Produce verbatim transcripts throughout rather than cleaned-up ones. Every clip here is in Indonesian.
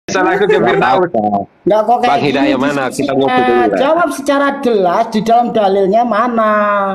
Salah aku ke Firdaus. Nggak kok kayak Bang Hidayah gini, mana? Kita diskusinya. ngopi dulu lah. Jawab secara jelas di dalam dalilnya mana.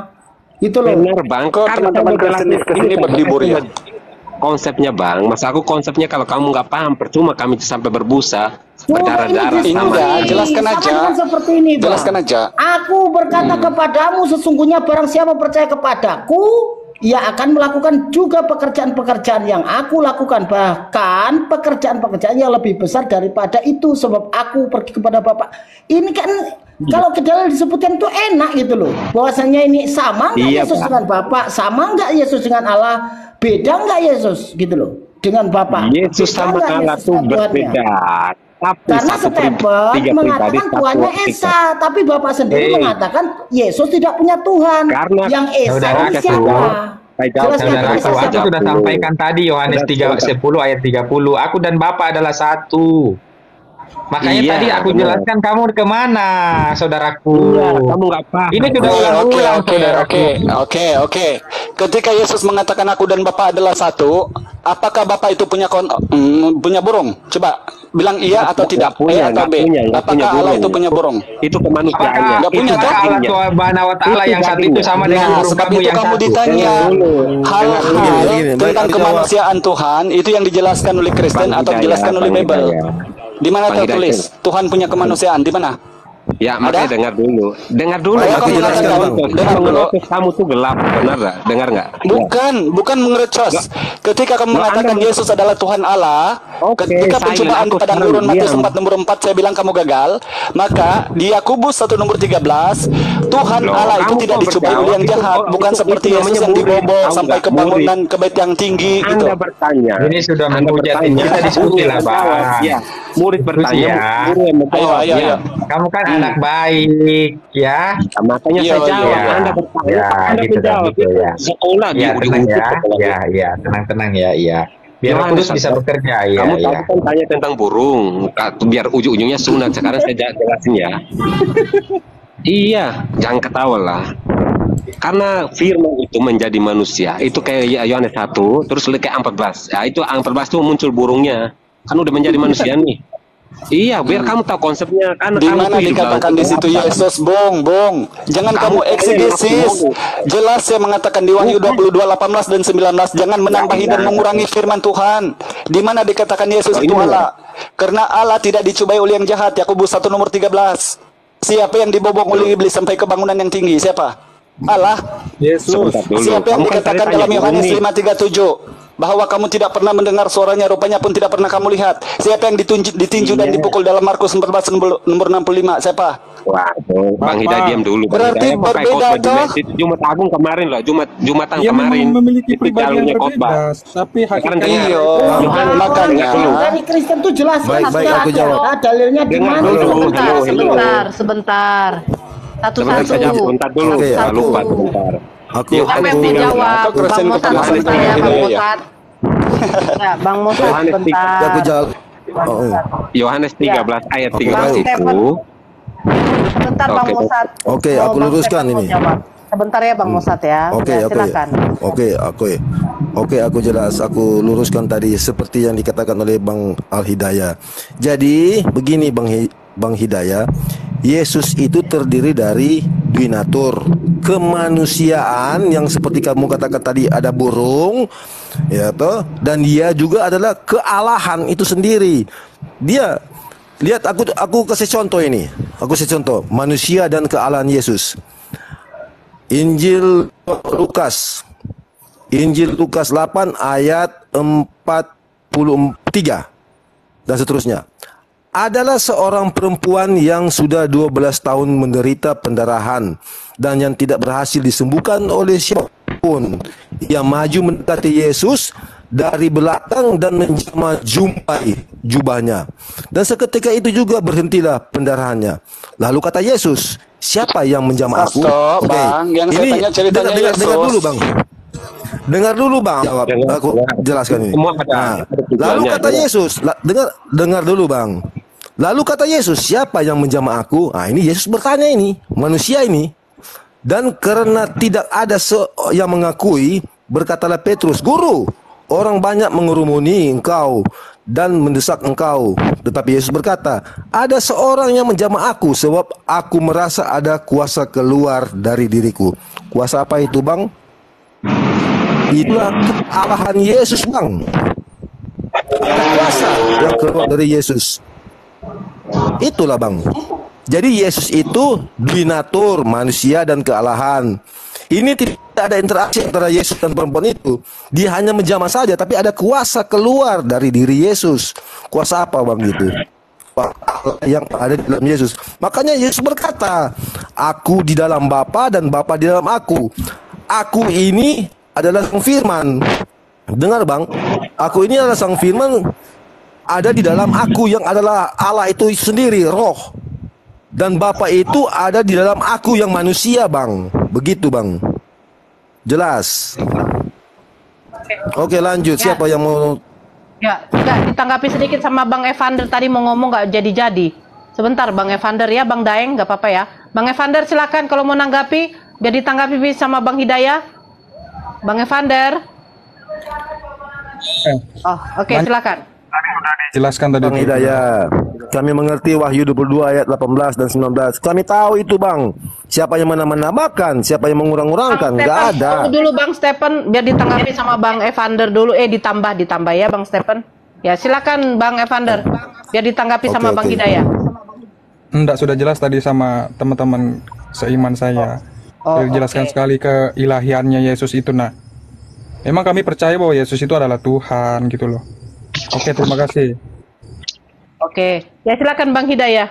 Itu loh. Benar Bang, Kok kan teman-teman kamu Kristen jelasin kesini ini, berlibur ya? konsepnya Bang, masa aku konsepnya kalau kamu nggak paham, percuma kami sampai berbusa, Coba berdarah-darah ini sama. Enggak, diskusi. jelaskan Sama aja. dengan seperti ini, Bang. Jelaskan aja. Aku berkata kepadamu, sesungguhnya barang siapa percaya kepadaku, ia akan melakukan juga pekerjaan-pekerjaan yang aku lakukan, bahkan pekerjaan-pekerjaan yang lebih besar daripada itu, sebab aku pergi kepada Bapa. Ini kan kalau ke dalam disebutkan itu enak gitu loh, bahwasanya ini sama nggak Iya, Yesus Pak. dengan Bapa, sama nggak Yesus dengan Allah, beda nggak Yesus gitu loh dengan Bapa. Yesus Beda sama nggak Allah Yesus tuh dengan Tuhannya? berbeda. Tapi Karena satu pri- Stephen tiga pribadi, mengatakan satu Tuhannya etika. Esa, tapi Bapak sendiri Hei. mengatakan Yesus tidak punya Tuhan. Karena yang Esa saudara ini kasih siapa? tahu. Saya jawab, Jelaskan Saudara ke aku, Esa aku siapa? sudah sampaikan tadi Yohanes Sudah, tiga sudah. sepuluh ayat tiga puluh. Aku dan Bapa adalah satu. Makanya Iya, tadi aku benar. jelaskan kamu kemana, saudaraku. Iya, kamu nggak paham. Ini sudah Oke, oke, ulang-ulang, oke, saudaraku. oke, oke, oke. Ketika Yesus mengatakan aku dan Bapa adalah satu, apakah Bapa itu punya kon mm, punya burung? Coba bilang iya atau Nggak tidak, punya, eh atau nggak B. punya, nggak Apakah punya Allah burung. itu punya burung? Itu kemanusiaannya. Apakah, Nggak punya, itu toh? apakah Allah dagingnya. Subhanahu wa Ta'ala Itu yang satu itu dagingnya. sama dengan Nah, burung sebab kamu itu yang kamu satu? ditanya hal-hal Gini, gini, baik, tentang aku jawab. kemanusiaan Tuhan itu yang dijelaskan oleh Kristen Bang atau Hidayah, dijelaskan oleh Bang Bible. Hidayah. Di mana Bang tertulis Hidayah. Tuhan punya kemanusiaan? Di mana? Ya, makanya dengar dulu. Dengar dulu. Baik, aku Makanya jelaskan, dengar Bang. dulu. Dengar Kamu dulu. notice kamu tuh gelap, benar nggak? Dengar nggak? Bukan, bukan mengerecos. Ketika kamu Loh, mengatakan Anda- Yesus adalah Tuhan Allah, Oke, ketika silent. pencobaan Aku di padang sekarang gurun Matius diam. empat nomor empat saya bilang kamu gagal, maka di Yakobus satu nomor tiga belas, Tuhan Loh, Allah itu kamu tidak kok dicobai berjawab? oleh yang Itu- jahat, itu- bukan itu- seperti itu Yesus namanya yang murid. dibobol Tahu sampai nggak? ke bangunan ke bait yang tinggi gitu. Anda bertanya. Ini sudah Anda menghujat. bertanya. Kita diskusi lah, Murid menjawab. Bang. Ya, murid bertanya. ya. Guru yang menjawab. Ayo, ayo, Ya. ayo. Kamu kan Hmm. anak baik, ya. Nah, makanya Iya, saya jawab. iya. Anda bertanya. Ya, Anda gitu dah, menjawab. gitu ya. Sekolah di Ya, tenang ujung-ujung ya. sekolah. Ya, ya, tenang-tenang ya, iya. Biar aku Yohanes terus bisa satu. bekerja, ya, Kamu ya. tadi kan tanya tentang burung, Ka- biar ujung-ujungnya sunat. Sekarang saya ja- jelasin ya. Iya, jangan ketawa lah. Karena firman itu menjadi manusia, itu kayak Yohanes satu, terus kayak empat belas. Ya, itu empat belas tuh muncul burungnya. Kan udah menjadi manusia nih. Iya, biar kamu tahu konsepnya. Kan Di kamu mana tuh hidup dikatakan dalam di situ kegelapan. Yesus, Bung, Bung. Jangan kamu, Kamu eksigesis. kamu- Jelas saya mengatakan di Wahyu dua puluh dua delapan belas dan sembilan belas, jangan menambahi dan Jangan. mengurangi firman Tuhan. Di mana dikatakan Yesus Oh, itu ini Allah? Karena Allah tidak dicobai oleh yang jahat. Yakobus satu nomor tiga belas. Siapa yang dibobok oleh iblis sampai ke bangunan yang tinggi? Siapa? Allah. Yesus. Sebentar dulu. Siapa yang Kamu kan dikatakan tadi dalam tanya Yohanes burung nih. lima tiga tujuh bahwa kamu tidak pernah mendengar suaranya, rupanya pun tidak pernah kamu lihat? Siapa yang ditunjuk, ditinju dan Iya. dipukul dalam Markus empat belas nomor enam puluh lima? Siapa? Waduh, Bang Apa? Hidayah diam dulu. Bang Berarti Hidayah, pakai berbeda, khotbah di toh? masjid. Jumat Agung kemarin loh, Jumat Jumatan Dia memang kemarin. memiliki Itu pribadi yang jalurnya berbeda, khotbah. tapi Sekarang hakikatnya dengar. Iya, Bukan, makanya. orang dari Kristen tuh jelas Baik, jelas, baik, jelas, aku ya. jawab. Ah, dalilnya di Dengar mana? dulu. Sebentar, Hello, hello. sebentar, sebentar. Sebentar Satu-satu. saya jawab sebentar dulu. Oke, Jangan aku- lupa sebentar. Aku Yohanes Siapa yang mau tiga belas. jawab? Atau Kristen Bang Mosat kepanasan sebentar ya, Tuhan, Bang iya, iya. Mosat. Ya, Bang Mosat Yohanes tiga- sebentar. aku jawab. Oh, iya. Yohanes tiga belas ayat Oke, tiga belas baik. itu. Sebentar Bang Oke. Mosat. Oke, Mau aku Bang luruskan Stefan mau ini. jawab. Sebentar ya Bang Mosat ya. Oke, Ya, oke. silakan. Oke, oke. Oke, aku jelas. Aku luruskan tadi seperti yang dikatakan oleh Bang Al Hidayah. Jadi, begini Bang Hi- Bang Hidayah, Yesus itu terdiri dari duinatur, kemanusiaan yang seperti kamu katakan tadi ada burung, ya toh, dan dia juga adalah kealahan itu sendiri. Dia lihat aku aku kasih contoh ini. Aku kasih contoh manusia dan kealahan Yesus. Injil Lukas Injil Lukas delapan ayat empat puluh tiga dan seterusnya. Adalah seorang perempuan yang sudah dua belas tahun menderita pendarahan dan yang tidak berhasil disembuhkan oleh siapapun. Ia maju mendekati Yesus dari belakang dan menjamah jumpai jubahnya. Dan seketika itu juga berhentilah pendarahannya. Lalu kata Yesus, siapa yang menjamah aku? Stop, Oke. Bang. Yang saya tanya ceritanya dengar, dengar, Yesus. dengar dulu, Bang. Dengar dulu, Bang. Jawab. Dengar, Aku dengar. jelaskan ini. Semua ada- Nah, ada tujuannya, lalu kata dengar. Yesus, la- dengar dengar dulu, Bang. Lalu kata Yesus, siapa yang menjamah aku? Nah, ini Yesus bertanya ini, manusia ini. Dan karena tidak ada se- yang mengakui, berkatalah Petrus, Guru, orang banyak mengerumuni engkau dan mendesak engkau. Tetapi Yesus berkata, ada seorang yang menjamah aku, sebab aku merasa ada kuasa keluar dari diriku. Kuasa apa itu, Bang? Itulah kealahan Yesus, Bang. Ada kuasa yang keluar dari Yesus. Itulah, Bang. Jadi Yesus itu binatur, manusia dan kealahan. Ini tidak ada interaksi antara Yesus dan perempuan itu. Dia hanya menjamah saja, tapi ada kuasa keluar dari diri Yesus. Kuasa apa, Bang, itu? Yang ada di dalam Yesus. Makanya Yesus berkata, aku di dalam Bapa dan Bapa di dalam aku. Aku ini adalah Sang Firman. Dengar, Bang, aku ini adalah Sang Firman, ada di dalam aku yang adalah Allah itu sendiri, roh. Dan Bapa itu ada di dalam aku yang manusia, Bang. Begitu, Bang. Jelas. Oke, lanjut. Ya. Siapa yang mau? Ya, nggak ditanggapi sedikit sama Bang Evander tadi mau ngomong nggak jadi-jadi. Sebentar, Bang Evander ya, Bang Daeng, nggak apa-apa ya. Bang Evander silakan kalau mau nanggapi, biar ditanggapi sama Bang Hidayah. Bang Evander. Oh, oke, okay, silakan. Jelaskan tadi. Bang Hidayah, kami mengerti Wahyu dua puluh dua ayat delapan belas dan sembilan belas. Kami tahu itu, Bang. Siapa yang menambah-nambahkan, siapa yang mengurang-urangkan, nggak ada. Tunggu dulu Bang Stephen, biar ditanggapi sama Bang Evander dulu. Eh, ditambah, ditambah ya Bang Stephen. Ya, silakan Bang Evander, biar ditanggapi Oke, sama Bang oke. Hidayah. Enggak, sudah jelas tadi sama teman-teman seiman saya. Oh, Dijelaskan oke. sekali keilahiannya Yesus itu, nah. Memang kami percaya bahwa Yesus itu adalah Tuhan gitu loh. Oke, terima kasih. Oke, ya silakan Bang Hidayah.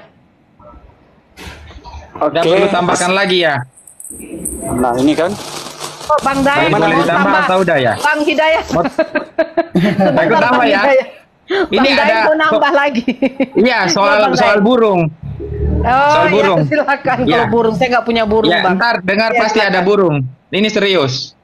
Oke. Dan perlu tambahkan lagi ya. Nah, ini kan. Oh, Bang Daeng Boleh mau ditambah tambah. atau udah ya? Bang Hidayah. Sebentar, Aku tambah Bang ya. Hidayah. Ini Bang Daeng ada- mau nambah lagi. Iya, soal Bang soal Daeng. burung. Oh, soal burung. ya, silakan. Ya. Kalau burung, saya nggak punya burung, Ya, Bang. ntar dengar Ya, pasti silakan. ada burung. Ini serius.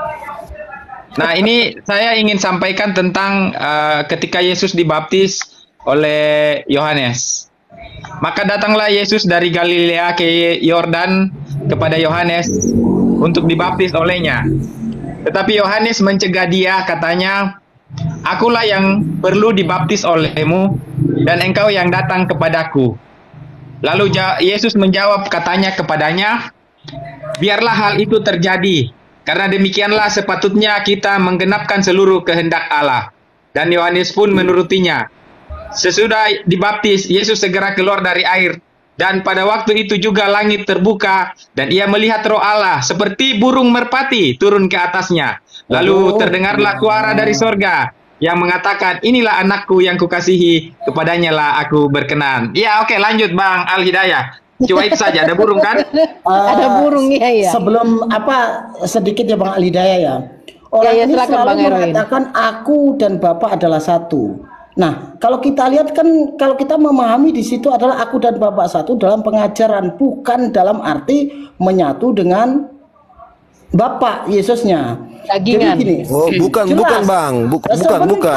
Nah, ini saya ingin sampaikan tentang uh, ketika Yesus dibaptis oleh Yohanes. Maka datanglah Yesus dari Galilea ke Yordan kepada Yohanes untuk dibaptis olehnya. Tetapi Yohanes mencegah dia, katanya, akulah yang perlu dibaptis olehmu, dan engkau yang datang kepadaku. Lalu ja- Yesus menjawab, katanya kepadanya, biarlah hal itu terjadi, karena demikianlah sepatutnya kita menggenapkan seluruh kehendak Allah. Dan Yohanes pun menurutinya. Sesudah dibaptis, Yesus segera keluar dari air. Dan pada waktu itu juga langit terbuka, dan ia melihat roh Allah, seperti burung merpati turun ke atasnya. Lalu terdengarlah suara dari sorga, yang mengatakan, inilah anakku yang kukasihi, kepadanya lah aku berkenan. Ya, oke, lanjut Bang Al Hidayah. Cuma itu saja, ada burung kan? Ada burung, iya, iya. Sebelum apa sedikit ya Bang Alidaya ya. Orang Ya, ya, ini silakan, selalu Bang Erwin. mengatakan aku dan Bapak adalah satu. Nah, kalau kita lihat kan, kalau kita memahami di situ adalah aku dan Bapak satu dalam pengajaran, bukan dalam arti menyatu dengan Bapak Yesusnya. Dagingan. Jadi gini. Oh, bukan, Jelas. bukan, Bang. Buk- bukan, Sebentar. bukan.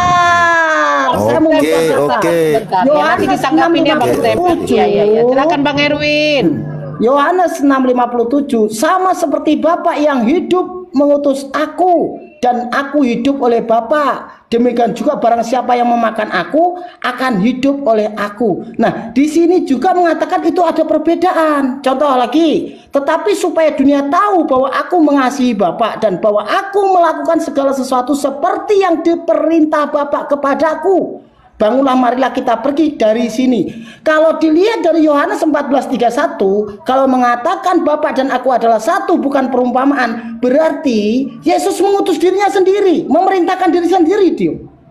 Saya mau Oke, bicara. oke. Bentar, ya, nanti ditanggapi dia Bang Stephen. Iya, iya, iya. Silakan Bang Erwin. Yohanes enam lima puluh tujuh, sama seperti Bapa yang hidup mengutus aku dan aku hidup oleh Bapa, demikian juga barang siapa yang memakan aku akan hidup oleh aku. Nah, di sini juga mengatakan itu ada perbedaan. Contoh lagi, tetapi supaya dunia tahu bahwa aku mengasihi Bapa dan bahwa aku melakukan segala sesuatu seperti yang diperintah Bapa kepadaku. Bangunlah, marilah kita pergi dari sini. Kalau dilihat dari Yohanes empat belas tiga puluh satu, kalau mengatakan Bapa dan aku adalah satu bukan perumpamaan, berarti Yesus mengutus dirinya sendiri, memerintahkan diri sendiri dia.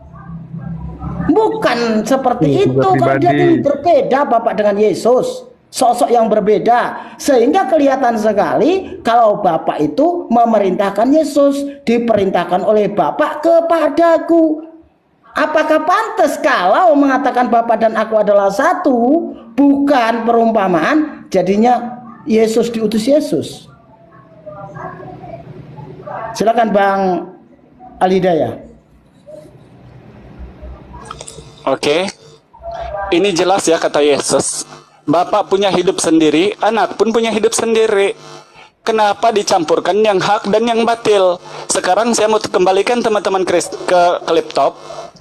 Bukan seperti Hmm, itu. Kalau dia pribadi. itu berbeda Bapak dengan Yesus, sosok yang berbeda, sehingga kelihatan sekali kalau Bapak itu memerintahkan Yesus, diperintahkan oleh Bapak kepadaku. Apakah pantas kalau mengatakan Bapa dan aku adalah satu, bukan perumpamaan, jadinya Yesus diutus Yesus? Silakan Bang Alidaya. Oke. Ini jelas ya kata Yesus. Bapak punya hidup sendiri, anak pun punya hidup sendiri. Kenapa dicampurkan yang hak dan yang batil? Sekarang saya mau kembalikan teman-teman Krist ke, ke laptop.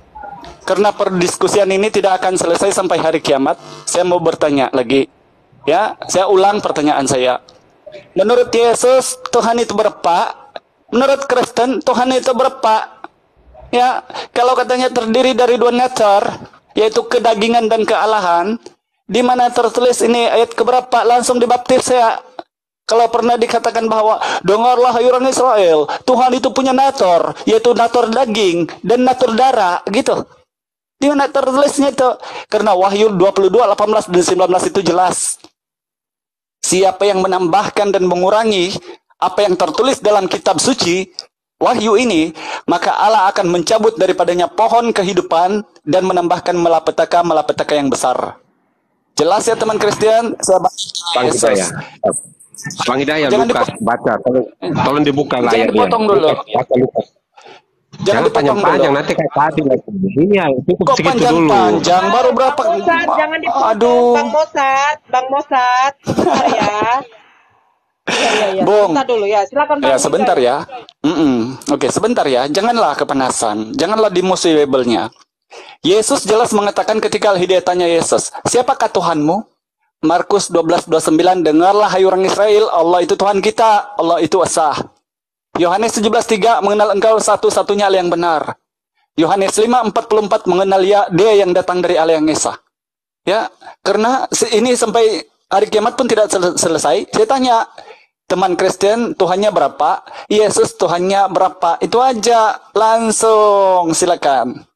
karena perdiskusian ini tidak akan selesai sampai hari kiamat, saya mau bertanya lagi. Ya, saya ulang pertanyaan saya. Menurut Yesus, Tuhan itu berapa? Menurut Kristen, Tuhan itu berapa? Ya, kalau katanya terdiri dari dua nature, yaitu kedagingan dan kealahan, di mana tertulis ini ayat keberapa? Langsung dibaptis saya. Kalau pernah dikatakan bahwa dengarlah hai orang Israel, Tuhan itu punya natur, yaitu natur daging dan natur darah, gitu. Di mana tertulisnya itu? Karena Wahyu dua puluh dua, delapan belas dan sembilan belas itu jelas. Siapa yang menambahkan dan mengurangi apa yang tertulis dalam kitab suci Wahyu ini, maka Allah akan mencabut daripadanya pohon kehidupan dan menambahkan malapetaka malapetaka yang besar. Jelas ya teman Kristen? Saya Bang Hidayah. Bang Hidayah, Jangan Lukas, baca. Tolong, tolong dibuka Jangan layarnya. dipotong dulu. Lukas, baca Lukas. Jangan Jangan dipotong panjang-panjang, dulu. nanti kayak tadi lagi. Ini ya, cukup Kok segitu dulu. panjang-panjang? Baru berapa? Bang Mosat, jangan dipotong. Aduh. Bang Mosat, Bang Mosat, sebentar ya. Iya, iya, iya. Bung. Sebentar dulu ya. Silakan Bang. Ya sebentar Hidayah. ya. Mm-mm. Oke, sebentar ya. Janganlah kepanasan. Janganlah demosi labelnya. Yesus jelas mengatakan ketika Hidayah tanya Yesus, siapakah Tuhanmu? Markus dua belas dua puluh sembilan, dengarlah hai orang Israel, Allah itu Tuhan kita, Allah itu esa. Yohanes tujuh belas tiga, mengenal engkau satu-satunya Allah yang benar. Yohanes lima empat puluh empat, mengenal ya, dia yang datang dari Allah yang esa. Ya, karena ini sampai hari kiamat pun tidak sel selesai. Saya tanya, teman Kristen, Tuhannya berapa? Yesus Tuhannya berapa? Itu aja, langsung silakan.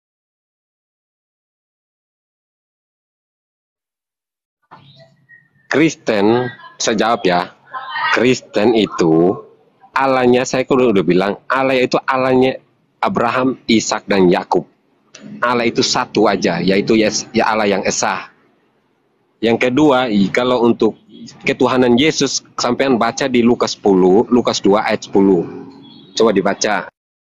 Kristen, saya jawab ya. Kristen itu Allahnya, saya kan udah bilang, Allah itu Allahnya Abraham, Ishak dan Yakub. Allah itu satu aja, yaitu ya Allah yang esa. Yang kedua, kalau untuk ketuhanan Yesus, sampean baca di Lukas sepuluh, Lukas dua ayat sepuluh. Coba dibaca.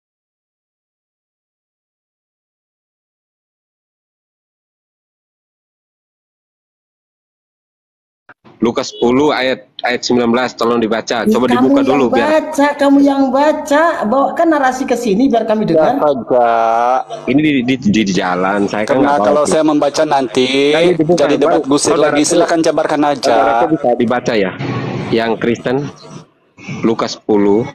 Lukas sepuluh ayat ayat sembilan belas, tolong dibaca. Coba Kamu dibuka yang dulu biar baca, kamu yang baca, bawakan narasi ke sini biar kami dengar. Agak. ini di, di, di, di jalan. Saya kan Karena nggak kalau tahu. saya membaca nanti Nah, ini dibuka, jadi debat Bang. gusir Saudara- lagi, silakan jabarkan aja. Saudara bisa dibaca ya. Yang Kristen Lukas sepuluh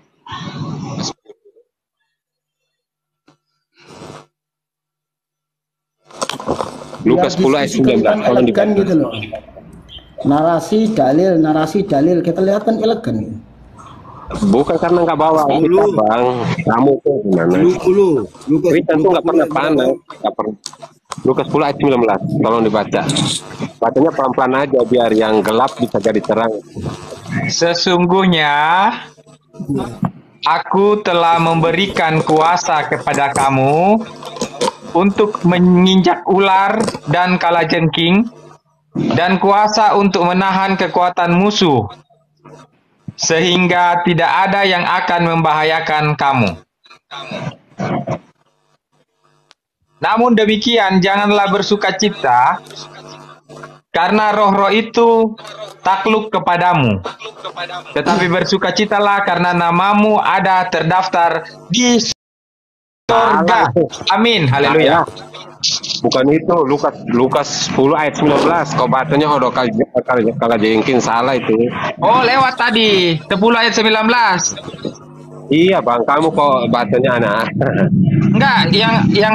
Lukas Biar sepuluh ayat diskusi sembilan belas, kelihatan tolong elegan dibaca. gitu loh. Narasi dalil, narasi dalil kita lihat kan elegan. Gitu. Bukan karena nggak bawa kita, Bang. Kamu tuh gimana? sepuluh. Lukas Kristen tuh nggak pernah panas, nggak pernah. Lukas sepuluh ayat sembilan belas, tolong dibaca. Bacanya pelan-pelan aja biar yang gelap bisa jadi terang. Sesungguhnya aku telah memberikan kuasa kepada kamu untuk menginjak ular dan kalajengking, dan kuasa untuk menahan kekuatan musuh, sehingga tidak ada yang akan membahayakan kamu. Namun demikian, janganlah bersukacita, karena roh-roh itu takluk kepadamu. Tetapi bersukacitalah karena namamu ada terdaftar di surga. Amin. Haleluya. Bukan itu, Lukas Lukas sepuluh ayat sembilan belas. Kau bacanya hodo kalau jengking salah itu. Oh, lewat tadi. sepuluh ayat sembilan belas. Iya, Bang, kamu kok bacanya anak. Enggak, yang yang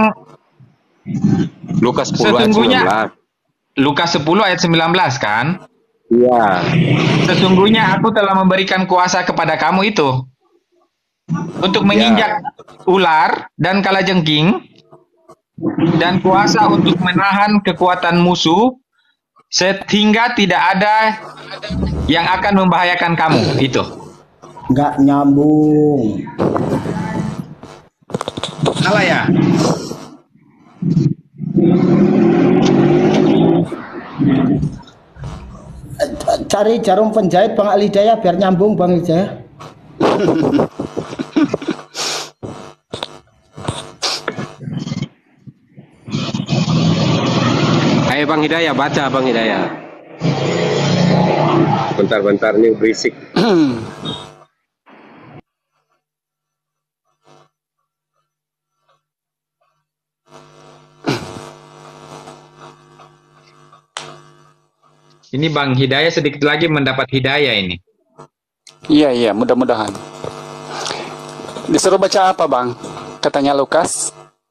Lukas sepuluh ayat sembilan sesungguhnya belas. Lukas sepuluh ayat sembilan belas kan? Iya. Sesungguhnya aku telah memberikan kuasa kepada kamu itu untuk menginjak ular dan kalajengking, dan kuasa untuk menahan kekuatan musuh, sehingga tidak ada yang akan membahayakan kamu. Itu. Nggak nyambung. Salah ya? Cari jarum penjahit Bang Alidaya biar nyambung Bang Hidayah. Ayo Bang Hidayah, baca Bang Hidayah. Bentar-bentar nih berisik. Ini Bang Hidayah sedikit lagi mendapat hidayah ini. Iya, iya, mudah-mudahan. Disuruh baca apa, Bang? Katanya Lukas.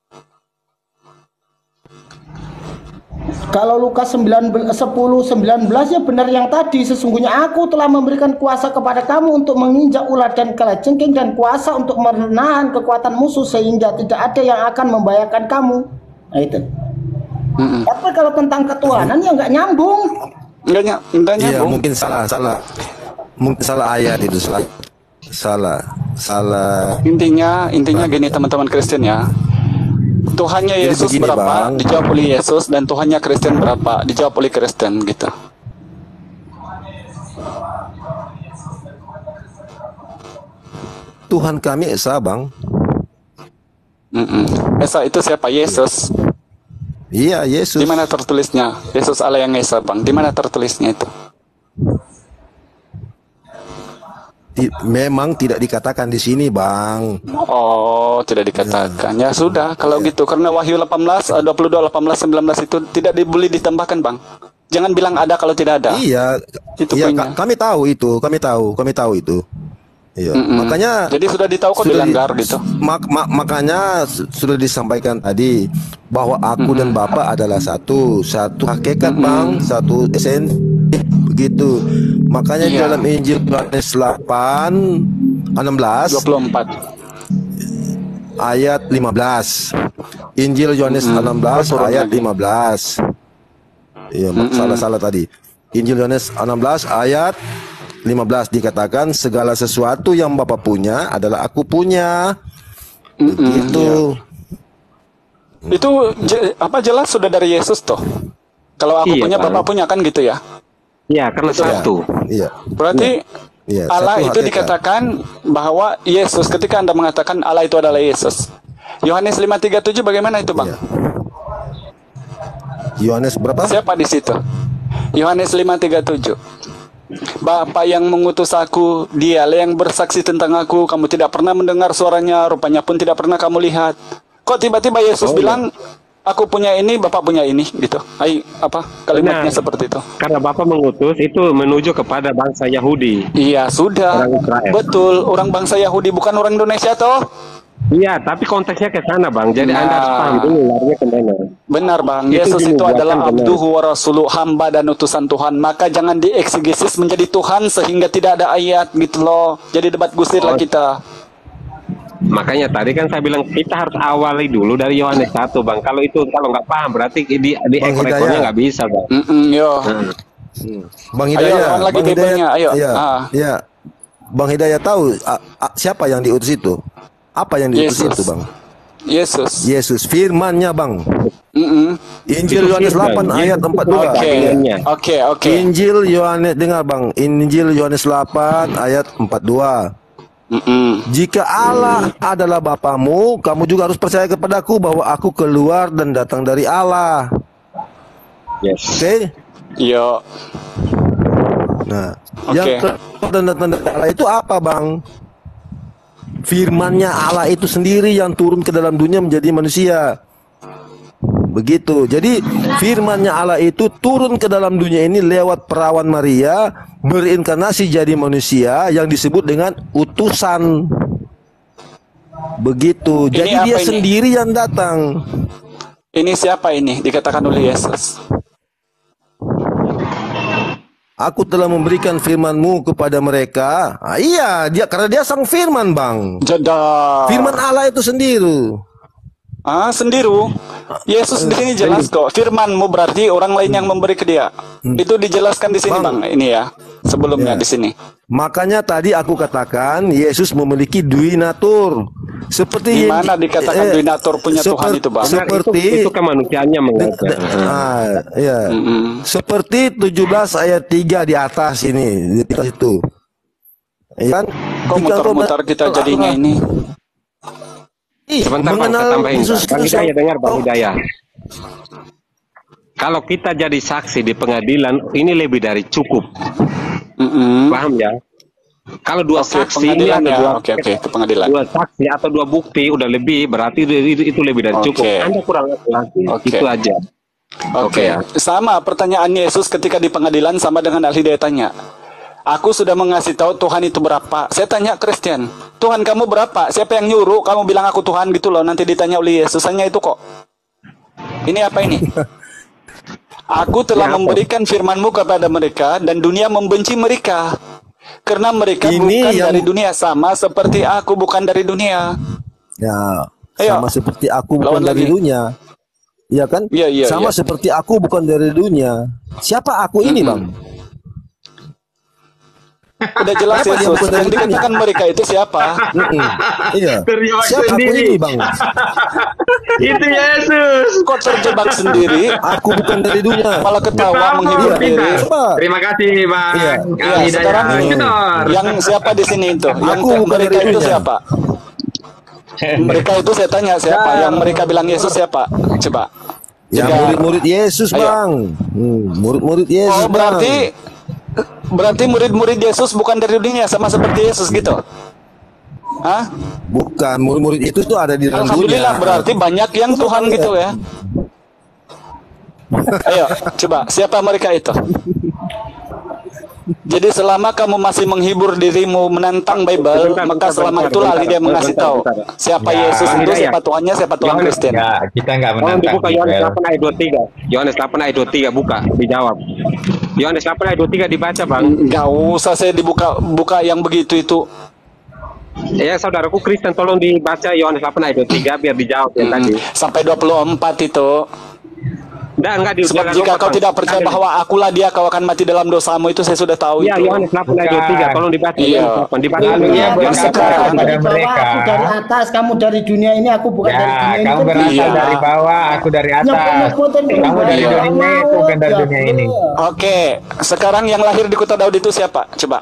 Kalau Lukas sembilan belas, sepuluh sembilan belas ya benar yang tadi, sesungguhnya aku telah memberikan kuasa kepada kamu untuk menginjak ular dan kalajengking dan kuasa untuk menahan kekuatan musuh sehingga tidak ada yang akan membahayakan kamu. Nah itu. Mm-mm. Tapi kalau tentang ketuhanan ya nggak nyambung. Enggak ny- enggak Iya, nyambung. mungkin salah, salah. Mungkin salah ayat itu, salah. Salah, salah. Intinya, intinya gini teman-teman Kristen ya. Tuhannya Jadi Yesus begini, berapa? Bang. Dijawab oleh Yesus, dan Tuhannya Kristen berapa? Dijawab oleh Kristen gitu. Tuhan kami Esa, Bang. Mm-mm. Esa itu siapa? Yesus. Iya, Yesus. Di mana tertulisnya? Yesus Allah yang Esa, Bang. Di mana tertulisnya itu? Ti- Memang tidak dikatakan di sini, Bang. Oh, tidak dikatakan. Ya sudah, kalau gitu. Karena Wahyu delapan belas, eh, dua puluh dua, delapan belas, sembilan belas itu tidak boleh ditambahkan, Bang. Jangan bilang ada kalau tidak ada. Iya, Itu iya, poinnya. ka- kami tahu itu, kami tahu, kami tahu itu. Iya, Mm-mm. makanya Jadi sudah ditahu kok sudah di- dilanggar gitu. mak- mak- makanya su- sudah disampaikan tadi bahwa aku dan Bapa adalah satu, satu hakikat, Bang, satu esensi, begitu. Makanya di Iya. dalam Injil Yohanes delapan enam belas dua puluh empat. ayat lima belas. Injil Yohanes enam belas Turun ayat lagi. lima belas. Iya, salah-salah tadi. Injil Yohanes enam belas ayat lima belas dikatakan segala sesuatu yang Bapa punya adalah aku punya. Itu. Itu je- apa jelas sudah dari Yesus toh. Kalau aku Iya, punya, Bang. Bapak punya, kan gitu ya. Iya, karena satu. Iya. Berarti Iya, Allah satu itu hakikat. dikatakan bahwa Yesus, ketika Anda mengatakan Allah itu adalah Yesus. Yohanes lima tiga tujuh bagaimana itu, Bang? Iya. Yohanes berapa? Siapa di situ? Yohanes lima tiga tujuh. Bapa yang mengutus aku, dialah yang bersaksi tentang aku. Kamu tidak pernah mendengar suaranya, rupanya pun tidak pernah kamu lihat. Kok tiba-tiba Yesus Oh, bilang, aku punya ini, Bapak punya ini, gitu. Ay, apa kalimatnya Benar. seperti itu? Karena Bapak mengutus itu menuju kepada bangsa Yahudi. Iya, sudah. Orang Israel. Betul, orang bangsa Yahudi, bukan orang Indonesia toh? Iya, tapi konteksnya ke sana, Bang. Jadi Nah. Anda harus paham dulu larinya kemana. Benar, Bang. Itu Yesus itu dinubuatkan adalah benar. abduhu wa rasuluh, hamba dan utusan Tuhan. Maka jangan dieksegesis menjadi Tuhan sehingga tidak ada ayat gitu loh. Jadi debat gusir lah Oh. kita. Makanya tadi kan saya bilang kita harus awali dulu dari Yohanes satu, Bang. Kalau itu kalau nggak paham berarti di di Bang ekor-ekornya Hidayat. nggak bisa, Bang. Mm-mm, yo. Hmm. Bang Ayo, Hidayat. orang lagi Bang bibelnya, ayo. Iya. Ah. Iya. Bang Hidayat tahu a- a- siapa yang diutus itu? Apa yang diutus Yesus. itu, Bang? Yesus. Yesus, firman-Nya, Bang. Mm-mm. Injil Itu Yohanes firman. delapan ayat Yesus empat itu puluh dua. Oke, bagiannya. oke, oke. Injil Yohanes, dengar, Bang. Injil Yohanes delapan ayat empat puluh dua. Mm-mm. Jika Allah adalah Bapamu, kamu juga harus percaya kepadaku bahwa aku keluar dan datang dari Allah. Yes. Oke? Yo. Nah, Oke. yang keluar dan datang dari Allah itu apa, Bang? Firman-Nya Allah itu sendiri yang turun ke dalam dunia menjadi manusia. Begitu. Jadi firman-Nya Allah itu turun ke dalam dunia ini lewat perawan Maria, berinkarnasi jadi manusia yang disebut dengan utusan. Begitu. Ini Jadi apa dia ini? sendiri yang datang. Ini siapa ini? Dikatakan oleh Yesus. Aku telah memberikan firman-Mu kepada mereka. Ah, iya, dia karena dia sang firman, Bang. Jeda. Firman Allah itu sendiri. Ah, sendiru. Yesus di sini jelas kok. Firman-Mu berarti orang lain yang memberi ke dia. Itu dijelaskan di sini, Bang. Bang. Ini ya. Sebelumnya Ya. di sini. Makanya tadi aku katakan Yesus memiliki dui natur. Seperti Di mana dikatakan dui natur punya Tuhan itu, Bang? Benar, Seperti itu, itu kemanusiaannya mengajar. ah, ya. Mm-mm. Seperti tujuh belas ayat tiga di atas ini, di atas itu. Ya kan? Kok Jika engkau mutar-mutar kita mengenal jadinya Allah- ini? Ih, Sebentar, Bang, mengenal saya tambahin. Yesus Bang Kristus. Hidayah, dengar, Bang Oh, Hidayah. Kalau kita jadi saksi di pengadilan, ini lebih dari cukup. Mm-mm. Paham ya? Kalau dua Oke, saksi ini pengadilan ada ya. dua, Oke, oke, itu pengadilan. dua saksi atau dua bukti udah lebih, berarti itu, itu, itu lebih dari Oke. cukup. Anda kurang laki-laki. Oke. Itu aja. Oke, ya. sama pertanyaan Yesus ketika di pengadilan sama dengan ahli daya tanya. Aku sudah mengasih tahu Tuhan itu berapa. Saya tanya Kristen, Tuhan kamu berapa? Siapa yang nyuruh kamu bilang aku Tuhan gitu loh? Nanti ditanya oleh Yesus, hanya itu kok. Ini apa ini? Aku telah memberikan firman-Mu kepada mereka dan dunia membenci mereka. Karena mereka Ini bukan yang- dari dunia, sama seperti aku bukan dari dunia. Ya, Ayo. sama seperti aku bukan Lawan dari lagi. dunia. Iya kan? Iya, iya, sama iya. seperti aku bukan dari dunia. Siapa aku ini, Bang? Udah jelas Siapa dia Yesus. bukan dari Yang dikatakan mereka itu siapa? Mm-mm. Iya. Terjebak Siapa aku sendiri. ini, Bang? Itu Yesus. Kok terjebak sendiri? Aku bukan dari dunia. Malah ketawa Betul, menghibur Iya, diri. coba. Terima kasih Bang. Iya. Iya, Kali sekarang Daya. ini Benar. yang siapa di sini itu? Yang Aku bukan mereka dari itu dunia. siapa? Mereka itu saya tanya siapa? Yang mereka bilang Yesus siapa? Coba. Ya, Jika- murid-murid Yesus, Ayo. Bang. Hmm, murid-murid Yesus, Oh, berarti berarti murid-murid Yesus bukan dari dunia, sama seperti Yesus gitu. Hah? Bang. Bukan, murid-murid itu tuh ada di dalam Alhamdulillah dunia. berarti banyak yang Tuhan gitu ya. Ayo, coba siapa mereka itu? Jadi selama kamu masih menghibur dirimu menantang Bible, Bentar, maka bentar, selama bentar, itulah bentar, dia mengasih bentar, tahu bentar. siapa Ya, Yesus itu, Hidayah. siapa Tuhannya, siapa Tuhan Yohanes, Kristen. Enggak, kita enggak Tolong menantang dibuka Yohanes Bible. delapan ayat dua puluh tiga. Yohanes delapan ayat dua puluh tiga buka, dijawab. Yohanes delapan ayat dua puluh tiga dibaca, Bang. Enggak usah saya dibuka buka yang begitu itu. Ya, saudaraku Kristen tolong dibaca Yohanes delapan ayat dua puluh tiga biar dijawab yang tadi. Hmm, sampai dua puluh empat itu. Enggak, enggak di Sebab jangan jika lupa, kau Bang. tidak percaya Ada- bahwa akulah dia, kau akan mati dalam dosamu, itu saya sudah tahu Ya, itu. Yohanes delapan ayat dua puluh tiga tolong dibaca. Iya. Yohanes delapan, dibaca. Lalu ia Dia berkata sekarang kepada dari bawah, mereka, aku dari atas, kamu dari dunia ini, aku bukan dari ya, dunia ini. kamu Kan berasal bisa. Iya. dari bawah, aku dari atas. Nyebut-nyebutin Kamu dari Iya. dunia ini, aku bukan dari Ya, dunia ini. Oke, sekarang yang lahir di kota Daud itu siapa? Coba.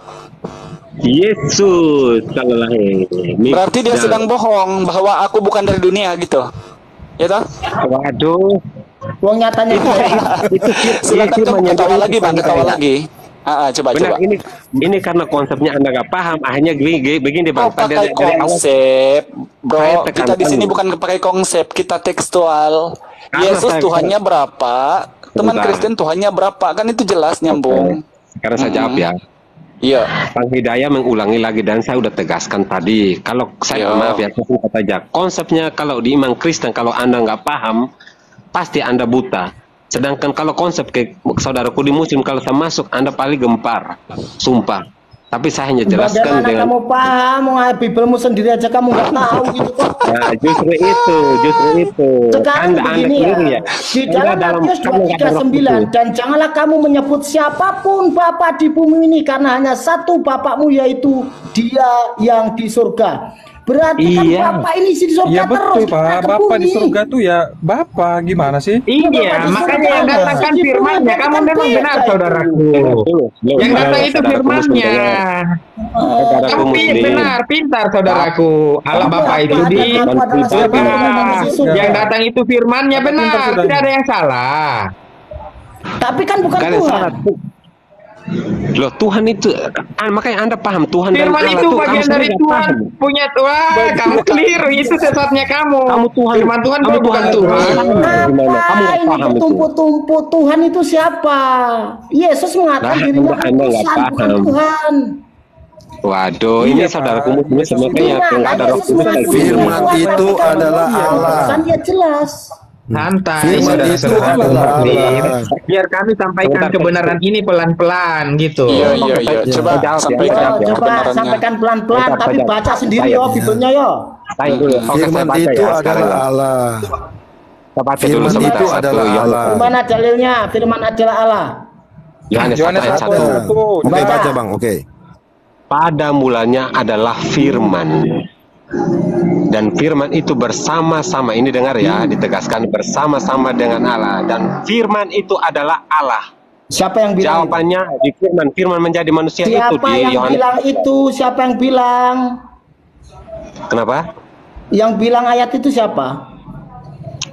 Yesus kalau lahir. Berarti dia Dan- sedang bohong bahwa aku bukan dari dunia gitu. Ya toh? Waduh. Wong nyatanya dia. Silakan itu kamu menyentuh ketawa lagi, Bang, kepada ketawa saya. lagi. Ah, ah, coba Benar, coba. ini ini karena konsepnya Anda nggak paham, akhirnya begini, begini Oh, Bang. Pada pakai dari awal konsep, Saya bro. Kita tekankan di sini dulu. bukan pakai konsep, kita tekstual. Karena Yesus saya- Tuhannya berapa? Teman Sebentar. Kristen Tuhannya berapa? Kan itu jelas nyambung. Sekarang saya jawab ya. Iya. Bang Hidayah mengulangi lagi dan saya udah tegaskan tadi. Kalau saya Yo. maaf ya, saya singkat aja. Konsepnya kalau di iman Kristen, kalau Anda nggak paham, pasti Anda buta. Sedangkan kalau konsep ke saudaraku di Muslim, kalau saya masuk, Anda paling gempar, sumpah. Tapi saya hanya jelaskan Bagaimana dengan. kamu paham? Wah, Bibelmu sendiri aja kamu nggak tahu gitu kok. Nah, justru itu, justru itu. Sekarang Anda, anda begini keliru ya, ya. di Anda dalam dalam- Matius Anda dua nggak tiga dalam sembilan, itu. dan janganlah kamu menyebut siapapun Bapa di bumi ini, karena hanya satu Bapakmu, yaitu Dia yang di surga. Berarti Iya. kan Bapak ini di surga Iya terus, betul Pak, kita ke Bapak di bumi. surga tuh ya Bapak, gimana sih? Iya, makanya yang datangkan firmannya. Kamu memang benar, saudaraku. Dulu, dulu. Yang datang itu Saudaraku firmannya. Muslim dengar. Saudaraku Kamu Muslim. benar, pintar saudaraku. Allah Bapak itu di surga. Yang datang itu firmannya benar, tidak ada yang salah. Tapi kan bukan Kalian Tuhan. salah. Loh, Tuhan itu ah, makanya Anda paham Tuhan dan Firman Allah itu tuh, kamu bagian sendiri dari nggak Tuhan, paham. punya Tuhan. Kamu keliru, itu sesatnya kamu. Kamu Tuhan. Firman Tuhan Kamu kok bukan Tuhan. Tuhan. Gimana? Kamu Apa nggak ini paham itu. bertumpuk-tumpuk? Tuhan itu siapa? Yesus mengatakan Nah, dirinya Anda- Anda nggak utusan, bukan paham. Tuhan. Waduh, ini Iya, saudaraku Pak. Muslim sebenarnya yang Gimana? nggak ada roh Yesus kudus mengaku lagi. dirinya Firman Tuhan, itu tapi kalau adalah dia Allah. utusan, dia jelas. Santai, Firman itu saudara-saudara adalah Muslim. Allah. Biar kami sampaikan Sebentar, kebenaran ini pelan-pelan gitu. Iya, iya, iya. Iya. Coba Jawab, sampaikan Yo, jawab, coba kebenarannya. sampaikan pelan-pelan, Bentar, tapi bentar. baca sendiri Saya- yo Bibelnya yo. Tanya dulu. Oke, saya Firman baca itu ya sekarang. adalah Allah. Saya baca dulu Firman sebentar. itu Satu, adalah Yohanes. Allah. Mana dalilnya? Firman adalah Allah. Yohanes Yohanes satu ayat satu. satu. Tuh, Oke, Baca. baca Bang. Oke. Pada mulanya adalah firman. Dan firman itu bersama-sama, ini dengar ya, ditegaskan bersama-sama dengan Allah. Dan firman itu adalah Allah. Siapa yang bilang? Jawabannya di firman, firman menjadi manusia itu? itu Siapa di yang Yohanes. bilang itu? Siapa yang bilang? Kenapa? Yang bilang ayat itu siapa?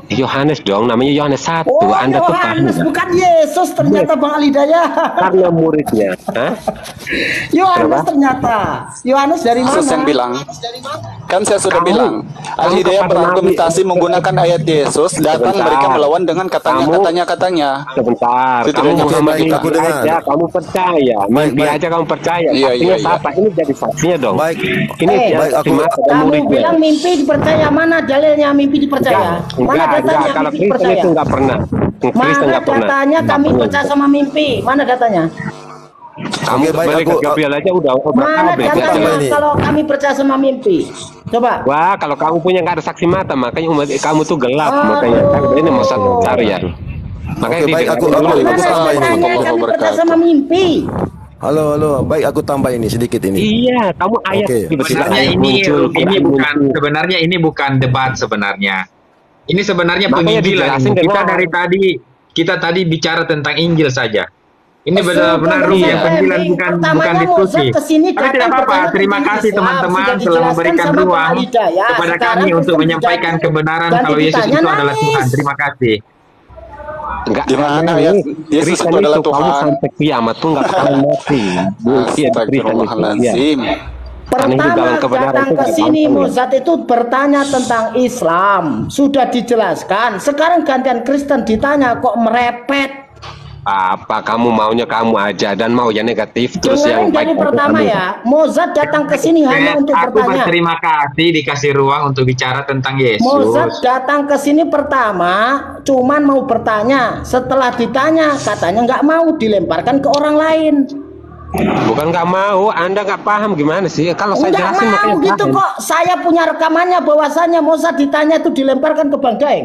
Yohanes dong, namanya Yohanes satu. Oh, Anda tuh paham Yohanes nggak? bukan Yesus ternyata Bang Alidaya. Karena muridnya. Hah? Yohanes Kenapa? ternyata. Yohanes dari mana? Yesus yang bilang. Kan saya sudah Kamu- bilang, Al-Hidayah kamu kepada berargumentasi menggunakan ayat Yesus, datang Sebentar. mereka melawan dengan katanya, Kamu- katanya, katanya. Sebentar, Itu kamu dia Muhammad baik, itu aku dengar. aja, kamu percaya, Baik, mimpi baik. aja kamu percaya. Iya, Artinya iya, iya. Bapak ini jadi saksinya dong. Baik. Ini Eh, dia baik, saksi aku- mata dan Kamu muridnya. bilang mimpi dipercaya, mana dalilnya mimpi dipercaya? Enggak, Mana enggak, datanya enggak. Kalau mimpi Kristen dipercaya? itu enggak pernah. Kristen Mana enggak pernah. datanya Enggak kami pernah. percaya sama mimpi? Mana datanya? Kamu Oke, baik, balik ke aku- Gabriel aja udah Mana overcome. datanya? datanya ini. kalau kami percaya sama mimpi? Coba. Wah, kalau kamu punya nggak ada saksi mata, makanya umat kamu tuh gelap, Aduh. makanya kan ini mau satu carian. Makanya Oke, baik, didengarin aku- dulu. aku- Mana aku tambah ini. datanya kami percaya sama mimpi? Halo, halo. Baik, aku tambah ini sedikit ini. Iya, kamu ayat Oke. tiba-tiba Sebenarnya ayat ini muncul, ini Quran bukan muncul. sebenarnya ini bukan debat sebenarnya. Ini sebenarnya Makanya penginjilan. dijelasin Kita dengan- dari tadi kita tadi bicara tentang Injil saja. Ini Sudah benar-benar room yang selesai. penginjilan bukan bukan Pertamanya diskusi. Mozart kesini Tapi tidak datang apa-apa. pertanyaan Terima tentang kasih Islam. teman-teman Sudah telah dijelaskan memberikan sama ruang Pak Hidayah. kepada Sekarang kami untuk Kristen menyampaikan dijadi- kebenaran ganti kalau Yesus ditanya itu adalah nangis. Tuhan. Terima kasih. Enggak, Di mana karena ayat ini Yesus Kristen itu adalah itu kamu Tuhan? sampai kiamat tuh nggak bakalan mati. Iya, Kristen itu iya. Astagfirullahaladzim. Karena itu Pertama dalam kebenaran datang itu ke nggak sini gampang, ya. Mozart itu bertanya tentang Islam, sudah dijelaskan. Sekarang gantian Kristen ditanya kok merepet. Apa kamu maunya kamu aja dan mau yang negatif terus Dengarin yang dari baik pertama kamu. ya, Mozart datang ke sini hanya untuk Aku bertanya. berterima kasih dikasih ruang untuk bicara tentang Yesus. Mozart datang ke sini pertama cuman mau bertanya. Setelah ditanya katanya nggak mau, dilemparkan ke orang lain. Bukan nggak mau, Anda nggak paham gimana sih? Kalau saya Nggak jelasin mau makanya gitu paham. kok. Saya punya rekamannya bahwasannya Mozart ditanya itu dilemparkan ke Bang Daeng.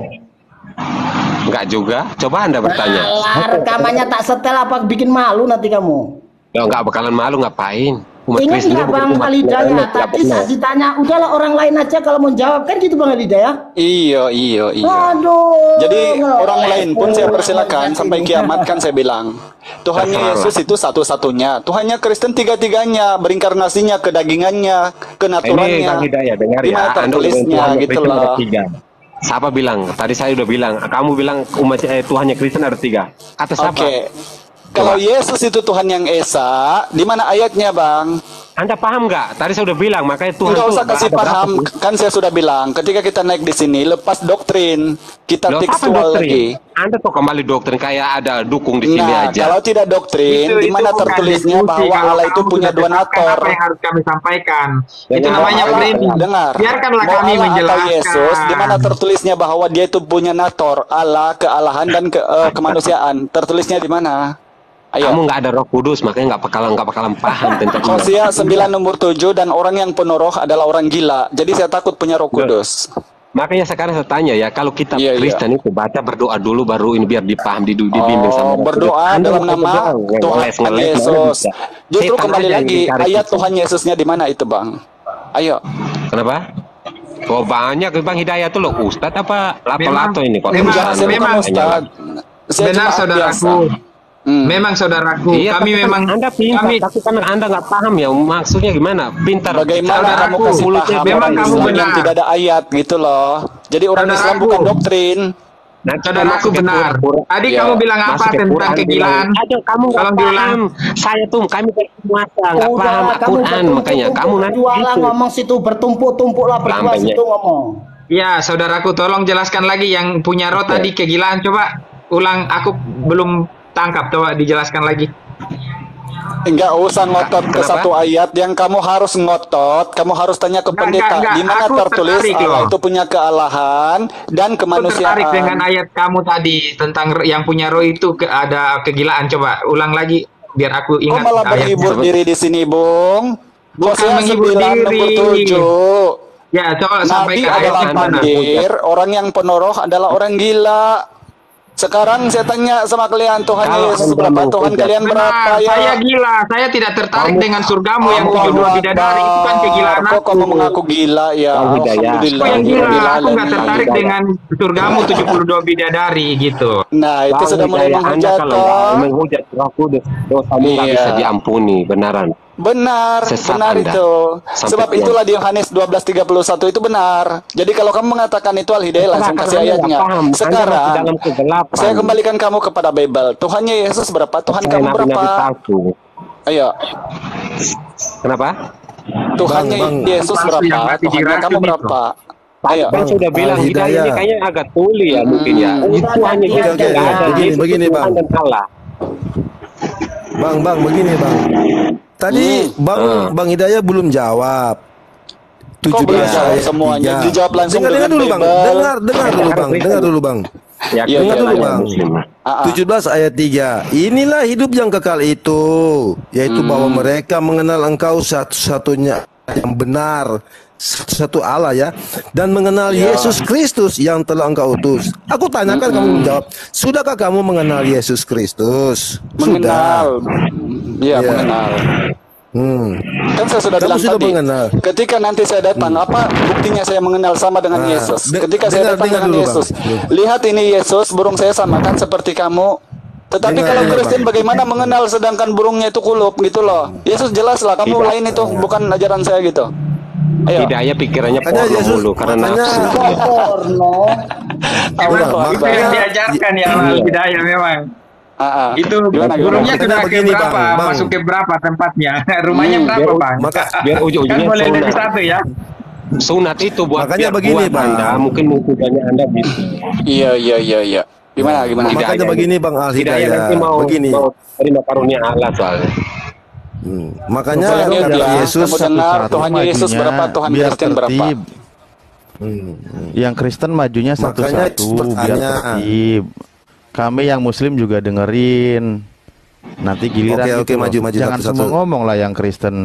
Nggak juga. Coba Anda bertanya. Alah, rekamannya tak setel apa bikin malu nanti kamu. Ya nggak bakalan malu ngapain? Umat Ingat Kristen nggak bukan Bang umat Alidaya? Kristen, nggak Tadi pernah. saat ditanya, udahlah orang lain aja kalau mau jawab kan gitu Bang Alidaya. Iya, iya, iya. Aduh. Jadi ngelek. orang lain pun saya persilakan sampai kiamat kan saya bilang. Tuhannya Terserah. Yesus itu satu-satunya. Tuhannya Kristen tiga-tiganya, berinkarnasinya, kedagingannya, Ini kenaturannya. Kang Hidayah, dengar Di ya. mana Anda udah tertulisnya Tuhannya gitu Kristen ada loh. tiga. Siapa bilang? Tadi saya udah bilang. Kamu bilang umat eh, Tuhannya Kristen ada tiga. Kata siapa? Oke. Kalau Yesus itu Tuhan yang Esa, di mana ayatnya, Bang? Anda paham nggak? Tadi saya udah bilang, makanya Tuhan Enggak tuh usah kasih ada berapa paham, sih? kan saya sudah bilang, ketika kita naik di sini lepas doktrin, kita Loh, apa tekstual doktrin? lagi. Anda tuh kembali doktrin kayak ada dukung di sini Nah, aja. kalau tidak doktrin, Itu- di mana itu bukan tertulisnya diskusi. bahwa Kalau Allah itu kamu punya sudah dua tetapkan nator? Apa yang harus kami sampaikan? Ya, Itu mau namanya Allah, framing. Dengar, Biarkanlah mau kami Allah atau menjelaskan. Yesus, di mana tertulisnya bahwa dia itu punya nator, Allah, kealahan dan ke, eh, kemanusiaan. Tertulisnya di mana? Ayo. Kamu nggak ada Roh Kudus, makanya nggak bakalan nggak bakalan paham tentang ini. Hosea sembilan nomor tujuh, dan orang yang penuh roh adalah orang gila. Jadi saya takut punya Roh Kudus. Makanya sekarang saya tanya ya, kalau kita Iya, iya. Kristen itu baca berdoa dulu baru ini biar dipaham, didu- dibimbing Oh, sama Roh Kudus. berdoa Anda dalam baca nama doang, Tuhan ngeles, ngeles, Yesus. mana bisa. Justru Setan kembali aja yang lagi, dicari ayat kita. Tuhan Yesusnya di mana itu, Bang? Ayo. Kenapa? Oh banyak Bang Hidayat tuh loh, Ustadz apa lato-lato Memang- ini kok? memang- Enggak, saya bukan memang- Ustaz. Saya Benar jemaat saudaraku. biasa. Hmm. Memang saudaraku, Iya, kami tapi kan memang Anda pintar, kami tapi kan Anda nggak paham ya maksudnya gimana? Pintar. Bagaimana Saudaraku, kamu kasih mulutnya paham memang orang kamu Islam yang benar. tidak ada ayat gitu loh. Jadi orang Islam Saudaraku. bukan doktrin. Nah, kita saudaraku masuk ke benar. Quran. Tadi Iya. kamu bilang Masuk apa ke tentang Quran, kegilaan? bilang, Aduh, kamu nggak Tolong diulang. paham. Saya tuh kami berpuasa nggak Udah, paham kamu Al-Quran, bertumpuk-tumpuk makanya kamu nanti berdua lah gitu. ngomong situ, bertumpuk-tumpuk lah berdua Sampainya. situ ngomong. Ya, saudaraku, tolong jelaskan lagi yang punya roh Oke. tadi kegilaan. Coba ulang, aku belum tangkap. Coba dijelaskan lagi. Enggak usah ngotot ke Kenapa? satu ayat yang kamu harus ngotot, kamu harus tanya ke Enggak, pendeta enggak, di mana aku tertulis tertarik Allah loh. itu punya kealahan dan Aku kemanusiaan. tertarik dengan ayat kamu tadi tentang yang punya roh itu ke, ada kegilaan. Coba ulang lagi biar aku Oh, ingat malah ayatnya. berhibur diri di sini, Bung. Bukan Hosea menghibur sembilan nomor diri. tujuh. Ya, coba Nabi sampaikan adalah ayatnya mana. mandir, orang yang penuh roh adalah orang gila. Sekarang saya tanya sama kalian, Tuhan Kalau Yesus Anda berapa? menghujat. Tuhan kalian berapa Benar, ya? saya gila. Saya tidak tertarik Kamu- dengan surgamu yang tujuh Allahu puluh bidadari. Itu kan kegilaan Akbar. Kok aku. kamu mengaku gila ya? Bang Hidayat. Alhamdulillah. Aku yang gila. Rabbil Aku nggak alamin. tertarik dengan surgamu tujuh puluh dua bidadari gitu. Nah, itu Bang sudah mulai Hidayat, Anda menghujat kalau toh. nggak menghujat Roh Kudus, dosamu nggak Iya. bisa diampuni, benaran. Benar, Sesat benar Anda. itu. Sampai Sebab kiamat. itulah di Yohanes dua belas tiga puluh satu itu benar. Jadi kalau kamu mengatakan itu Al-Hidayah langsung Karena kasih Anda nggak ayatnya. paham. Anda masih Sekarang dalam kegelapan. saya kembalikan kamu kepada Bible. Tuhannya Yesus berapa? Tuhan Saya kamu nabi-nabi berapa? palsu. Ayo. Kenapa? Tuhannya Bang, bang. Yesus Palsu berapa? yang mati Tuhannya diracun kamu itu. berapa? Ayo. Bang sudah Bang, bilang Al-Hidayah. hidayah ini kayaknya agak tuli ya mungkin ya. Hmm. Itu hanya Oke, Yesus oke, yang oke. ada. Begini, Yesus begini, itu Bang. Tuhan dan Allah. Bang, bang, begini bang. Tadi bang, Hmm. bang Hidayah belum jawab. Kok belum jawab ayat semuanya? tiga. Dijawab langsung dengar, dengar dengan dulu bang. Bible. Dengar, dengar dulu bang. Dengar dulu bang. Ya, Iya, dengar iya, dulu iya. bang. Ah, ah. tujuh belas ayat tiga. Inilah hidup yang kekal itu, yaitu Hmm. bahwa mereka mengenal engkau satu-satunya yang benar, satu Allah ya, dan mengenal Ya. Yesus Kristus yang telah engkau utus. Aku tanyakan, kamu menjawab, sudahkah kamu mengenal Yesus Kristus? Mengenal. Iya, Iya. mengenal. Hmm. Kan saya sudah Kamu bilang sudah tadi, mengenal. ketika nanti saya datang, apa buktinya saya mengenal sama dengan Ah, Yesus? de- Ketika saya dengar- datang dengar dengan dulu, Yesus, Bang. lihat ini Yesus, burung saya samakan seperti kamu. Tetapi Dengar, kalau dengar, Kristen Bang. bagaimana mengenal sedangkan burungnya itu kulup gitu loh. Yesus jelas lah, kamu Tidak. lain itu, bukan ajaran saya gitu. Ayo. Hidayah pikirannya Makanya porno Yesus- mulu karena makanya- nafsu. porno. Tahu Udah, apa? Itu yang makanya- diajarkan ya Al-Hidayah memang. Ah, ah. Itu Gimana, gimana? burungnya Makanya sudah ke begini, berapa? Bang, Bang. Masuk ke berapa tempatnya? Rumahnya Hmm, berapa, biar- Bang? maka- biar ujung-ujungnya kan boleh sunat. lebih satu ya. Sunat itu buat Makanya biar begini, buat Bang. Anda, mungkin mukanya Anda bisa. Iya, iya, iya, iya. Gimana, gimana? Tidak. Makanya Hidayah. begini Bang Al Hidayah Hidayah, nanti mau, begini. mau terima karunia Allah soalnya. Hmm. Makanya Makanya kata dia, Yesus kamu dengar Tuhannya Yesus majunya berapa, Tuhan biar Kristen berapa. tertib. Hmm. Yang Kristen majunya Makanya satu-satu biar pertanyaan. tertib. Kami yang Muslim juga dengerin. Nanti giliran Oke, gitu oke, loh. maju, maju, Jangan satu-satu. semua ngomong lah yang Kristen.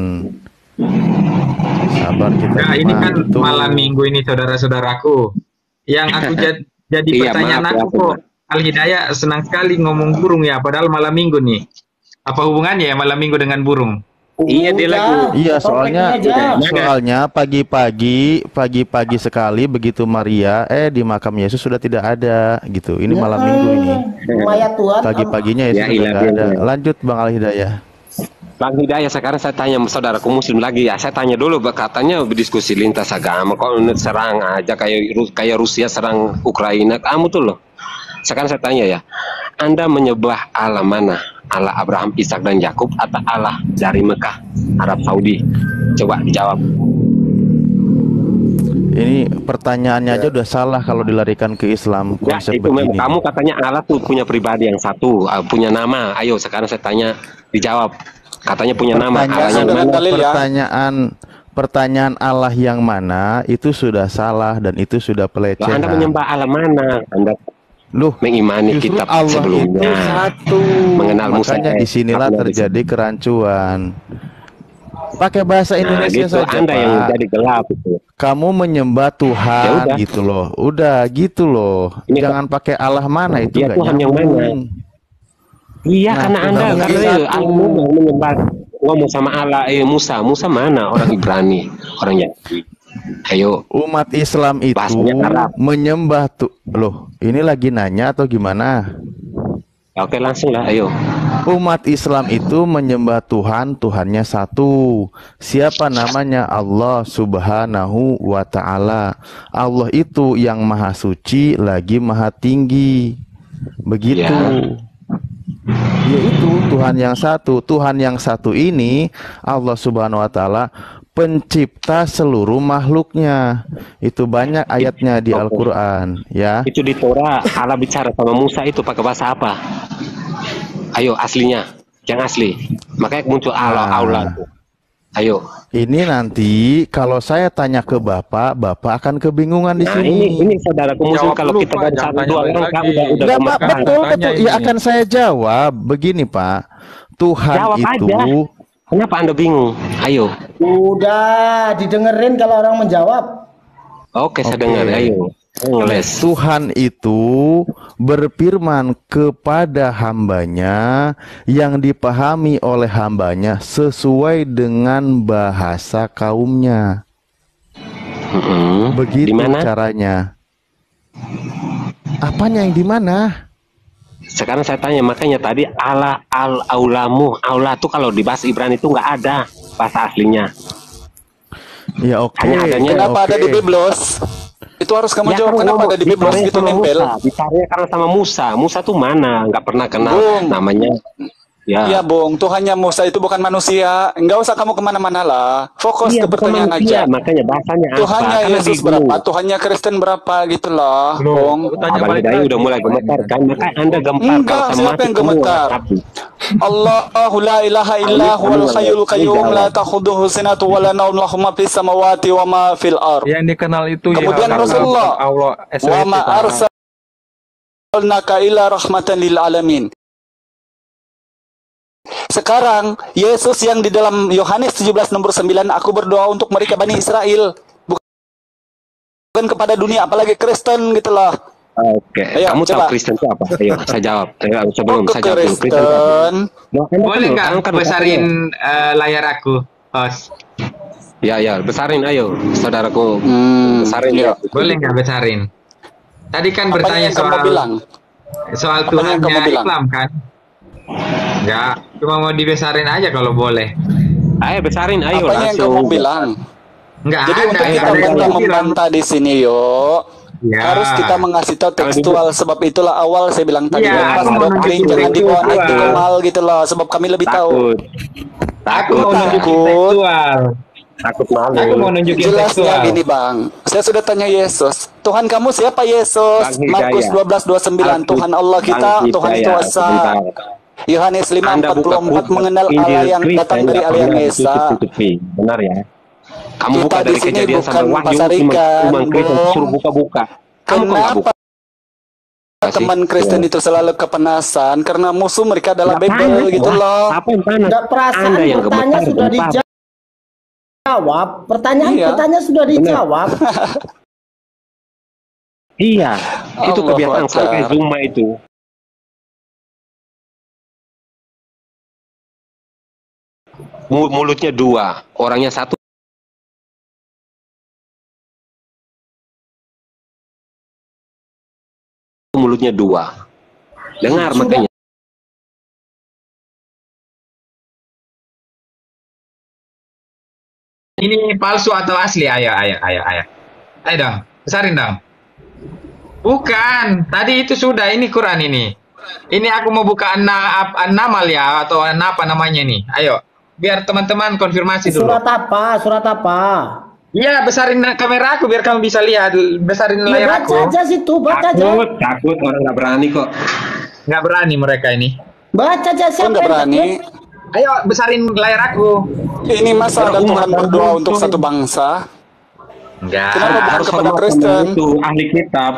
Sabar kita. Nah, ini Bang. kan Itu. malam minggu ini saudara-saudaraku. Yang aku jad- jadi Iya, pertanyaan maaf, aku maaf, kok Al-Hidayah senang sekali ngomong burung ya, padahal malam minggu nih. Apa hubungannya ya malam minggu dengan burung? Iya, dia lagi. Iya, soalnya Topiknya aja. soalnya pagi-pagi pagi-pagi sekali begitu Maria eh di makam Yesus sudah tidak ada gitu. Ini malam minggu ini. Mayat Tuhan. Pagi-paginya Yesus Ya, sudah ilah, tidak ada. ilah. Lanjut Bang Al Hidayah. Bang Hidayah, sekarang saya tanya saudaraku Muslim lagi ya. Saya tanya dulu, Bang, katanya berdiskusi lintas agama. Kok serang aja kayak Ru- kayak Rusia serang Ukraina. Kamu tuh loh. Sekarang saya tanya ya. Anda menyembah Allah mana? Allah Abraham, Ishak dan Yakub atau Allah dari Mekah, Arab Saudi? Coba dijawab. Ini pertanyaannya aja udah salah kalau dilarikan ke Islam Ya, konsep itu memang begini. kamu katanya Allah tuh punya pribadi yang satu, uh, punya nama. Ayo sekarang saya tanya, dijawab. Katanya punya nama. Pertanyaan, Allah yang Dengan mana? dalil ya. pertanyaan pertanyaan Allah yang mana itu sudah salah dan itu sudah Loh, pelecehan. Anda menyembah Allah mana? Anda Loh, mengimani justru kitab Allah sebelumnya. itu satu. Mengenal Musa. Makanya disinilah Makanya terjadi kerancuan. Pakai bahasa Nah, Indonesia gitu. saja, Anda yang Pak. jadi gelap itu. Kamu menyembah Ya Tuhan udah. gitu loh. Udah gitu loh. Ini, Jangan pakai Allah mana itu Ya, nggak Tuhan yang nyambung. mana? Iya, Nah, karena Tuhan Anda yang karena satu. Allah menyembah ngomong sama Allah, eh Musa, Musa mana? Orang Ibrani, orang Yahudi. Ayo, Umat Islam itu Bahasanya Arab. menyembah tuh loh. Ini lagi nanya atau gimana? oke langsung lah, ayo. Umat Islam itu menyembah Tuhan, Tuhannya satu. Siapa namanya? Allah Subhanahu wa Ta'ala. Allah itu yang maha suci lagi maha tinggi. Begitu. Ya. Yaitu Tuhan yang satu. Tuhan yang satu ini Allah Subhanahu wa Ta'ala pencipta seluruh makhluknya. Itu banyak ayatnya di Oke. Al-Quran ya. Itu di Torah, Allah bicara sama Musa itu pakai bahasa apa? Ayo, aslinya. Yang asli. Makanya muncul Allah, Nah. Allah. Ayo. Ini nanti kalau saya tanya ke Bapak, Bapak akan kebingungan di Nah, sini. ini ini saudaraku Muslim, Jawab kalau dulu, kita Pak, dari jangan satu tanya dua orang lagi. kan udah udah Enggak, Pak, gemetar. betul, Tanya betul. ini. Ya akan saya jawab. Begini, Pak. Tuhan Jawab itu aja. Kenapa Anda bingung? Ayo. Udah didengerin kalau orang menjawab. Oke, saya Oke. dengar. Ayo. Ayo, ngeles. Tuhan itu berfirman kepada hambanya yang dipahami oleh hambanya sesuai dengan bahasa kaumnya. Mm-mm. Begitu Di mana? caranya. Apanya yang di mana? Sekarang saya tanya, makanya tadi Allah al-aulamu. Allah tuh kalau di bahasa Ibrani itu nggak ada. bahasa aslinya. Ya oke. Hanya adanya Kenapa oke. ada di Biblos? Itu harus kamu Ya, jawab. kan Kenapa ngomong, ada di Biblos bicaranya gitu sama nempel? Musa, bicaranya karena sama Musa. Musa tuh mana? Nggak pernah kenal Bung. namanya. Ya. Iya, Bung. Tuhannya Musa itu bukan manusia. Enggak usah kamu kemana-mana lah. Fokus Iya, ke bukan pertanyaan manusia, aja. makanya bahasanya apa? Tuhannya Karena Yesus di- berapa? Tuhannya Kristen berapa gitu loh, Bung. Tanya Abang balik Hidayah lagi. udah mulai gemetar kan? Makanya Anda gempar Enggak, kalau sama siapa mati yang semua. gemetar? Tapi Allahu la ilaha illa huwal hayyul qayyum la ta'khudhuhu sinatun wa la nawm lahu ma fis samawati wa ma fil ardh. Yang dikenal itu Kemudian ya Rasulullah, Allah S W T, Wa ma Pak. arsalnaka illa rahmatan lil alamin. Sekarang Yesus yang di dalam Yohanes tujuh belas nomor sembilan, aku berdoa untuk mereka Bani Israel, bukan kepada dunia, apalagi Kristen gitu loh. Oke, Ayo, kamu coba. tahu Kristen itu apa? Ayo, saya jawab. Saya, sebelum Oh, ke saya jawab dulu, Kristen itu apa? Kristen. Nah, Anda Boleh kan- nggak kan- kan- besarin eh, layar aku, host? Ya, ya, besarin ayo, saudaraku. Hmm, Besarin iya. ya. Boleh nggak besarin? Tadi kan Apa bertanya yang kamu soal bilang? soal Apa yang kamu Tuhannya bilang? Islam kan? Enggak, cuma mau dibesarin aja kalau boleh. Ayo besarin, ayo Apa yang langsung. kamu bilang? Enggak Jadi ada untuk yang kita ada yang kita bilang. membantah di sini, yuk. Ya. Harus kita mengasih tahu tekstual, sebab itulah awal saya bilang tadi, Iya, lepas aku mau doktrin nunjukin jangan dibawa naik di tekstual. komal gitu loh, sebab kami lebih tahu. Takut. Aku Takut. mau nunjukin Takut. tekstual. Takut malu. Aku mau nunjukin Jelasnya tekstual. gini bang, saya sudah tanya Yesus, Tuhan kamu siapa Yesus? Bang Hidayah. Markus dua belas dua puluh sembilan, Aku- Tuhan Allah kita, Bang Tuhan itu Hidayah, Esa. sebentar. Yohanes lima Anda empat buka puluh empat buku mengenal Injil Allah yang Kristen, datang dari nggak Allah yang pernah Esa. ditutup-tutupi. Benar ya? Kamu Kita buka di dari sini kejadian bukan sampai Wahyu, pasar cuma, ikan, cuma Kristen Bung. suruh buka-buka. Kamu kok nggak Kenapa buka? teman Kristen itu selalu kepanasan? Karena musuh mereka adalah Nggak Bible panas, gitu Wah. loh. Apa yang panas? Enggak, perasaan Anda yang bertanya gemetar, sudah gemetar. dijawab. Pertanyaan Iya. pertanyaan sudah dijawab. Iya, itu Allahu kebiasaan Akbar. sampai Zuma itu. Mu- Mulutnya dua, orangnya satu. Mulutnya dua. Dengar Sudah. makanya. Ini palsu atau asli? Ayo, ayo, ayo, ayo. Ayo dong, besarin dong. Bukan, tadi itu sudah, ini Quran ini. Ini aku mau buka an-na- an-namal ya, atau an- apa namanya nih. Ayo, biar teman-teman konfirmasi dulu. Surat apa? Surat apa? Iya, besarin kamera aku biar kamu bisa lihat. Besarin Ya, layar baca aku. aja situ, baca aja. Takut, takut orang nggak berani kok. Nggak berani mereka ini. Baca aja Kok siapa nggak yang berani? takut? Ayo, besarin layar aku. Ini masa ada Tuhan berdoa untuk satu bangsa? Enggak. Kenapa bukan Harus kepada hormat Kristen? sama itu ahli kitab.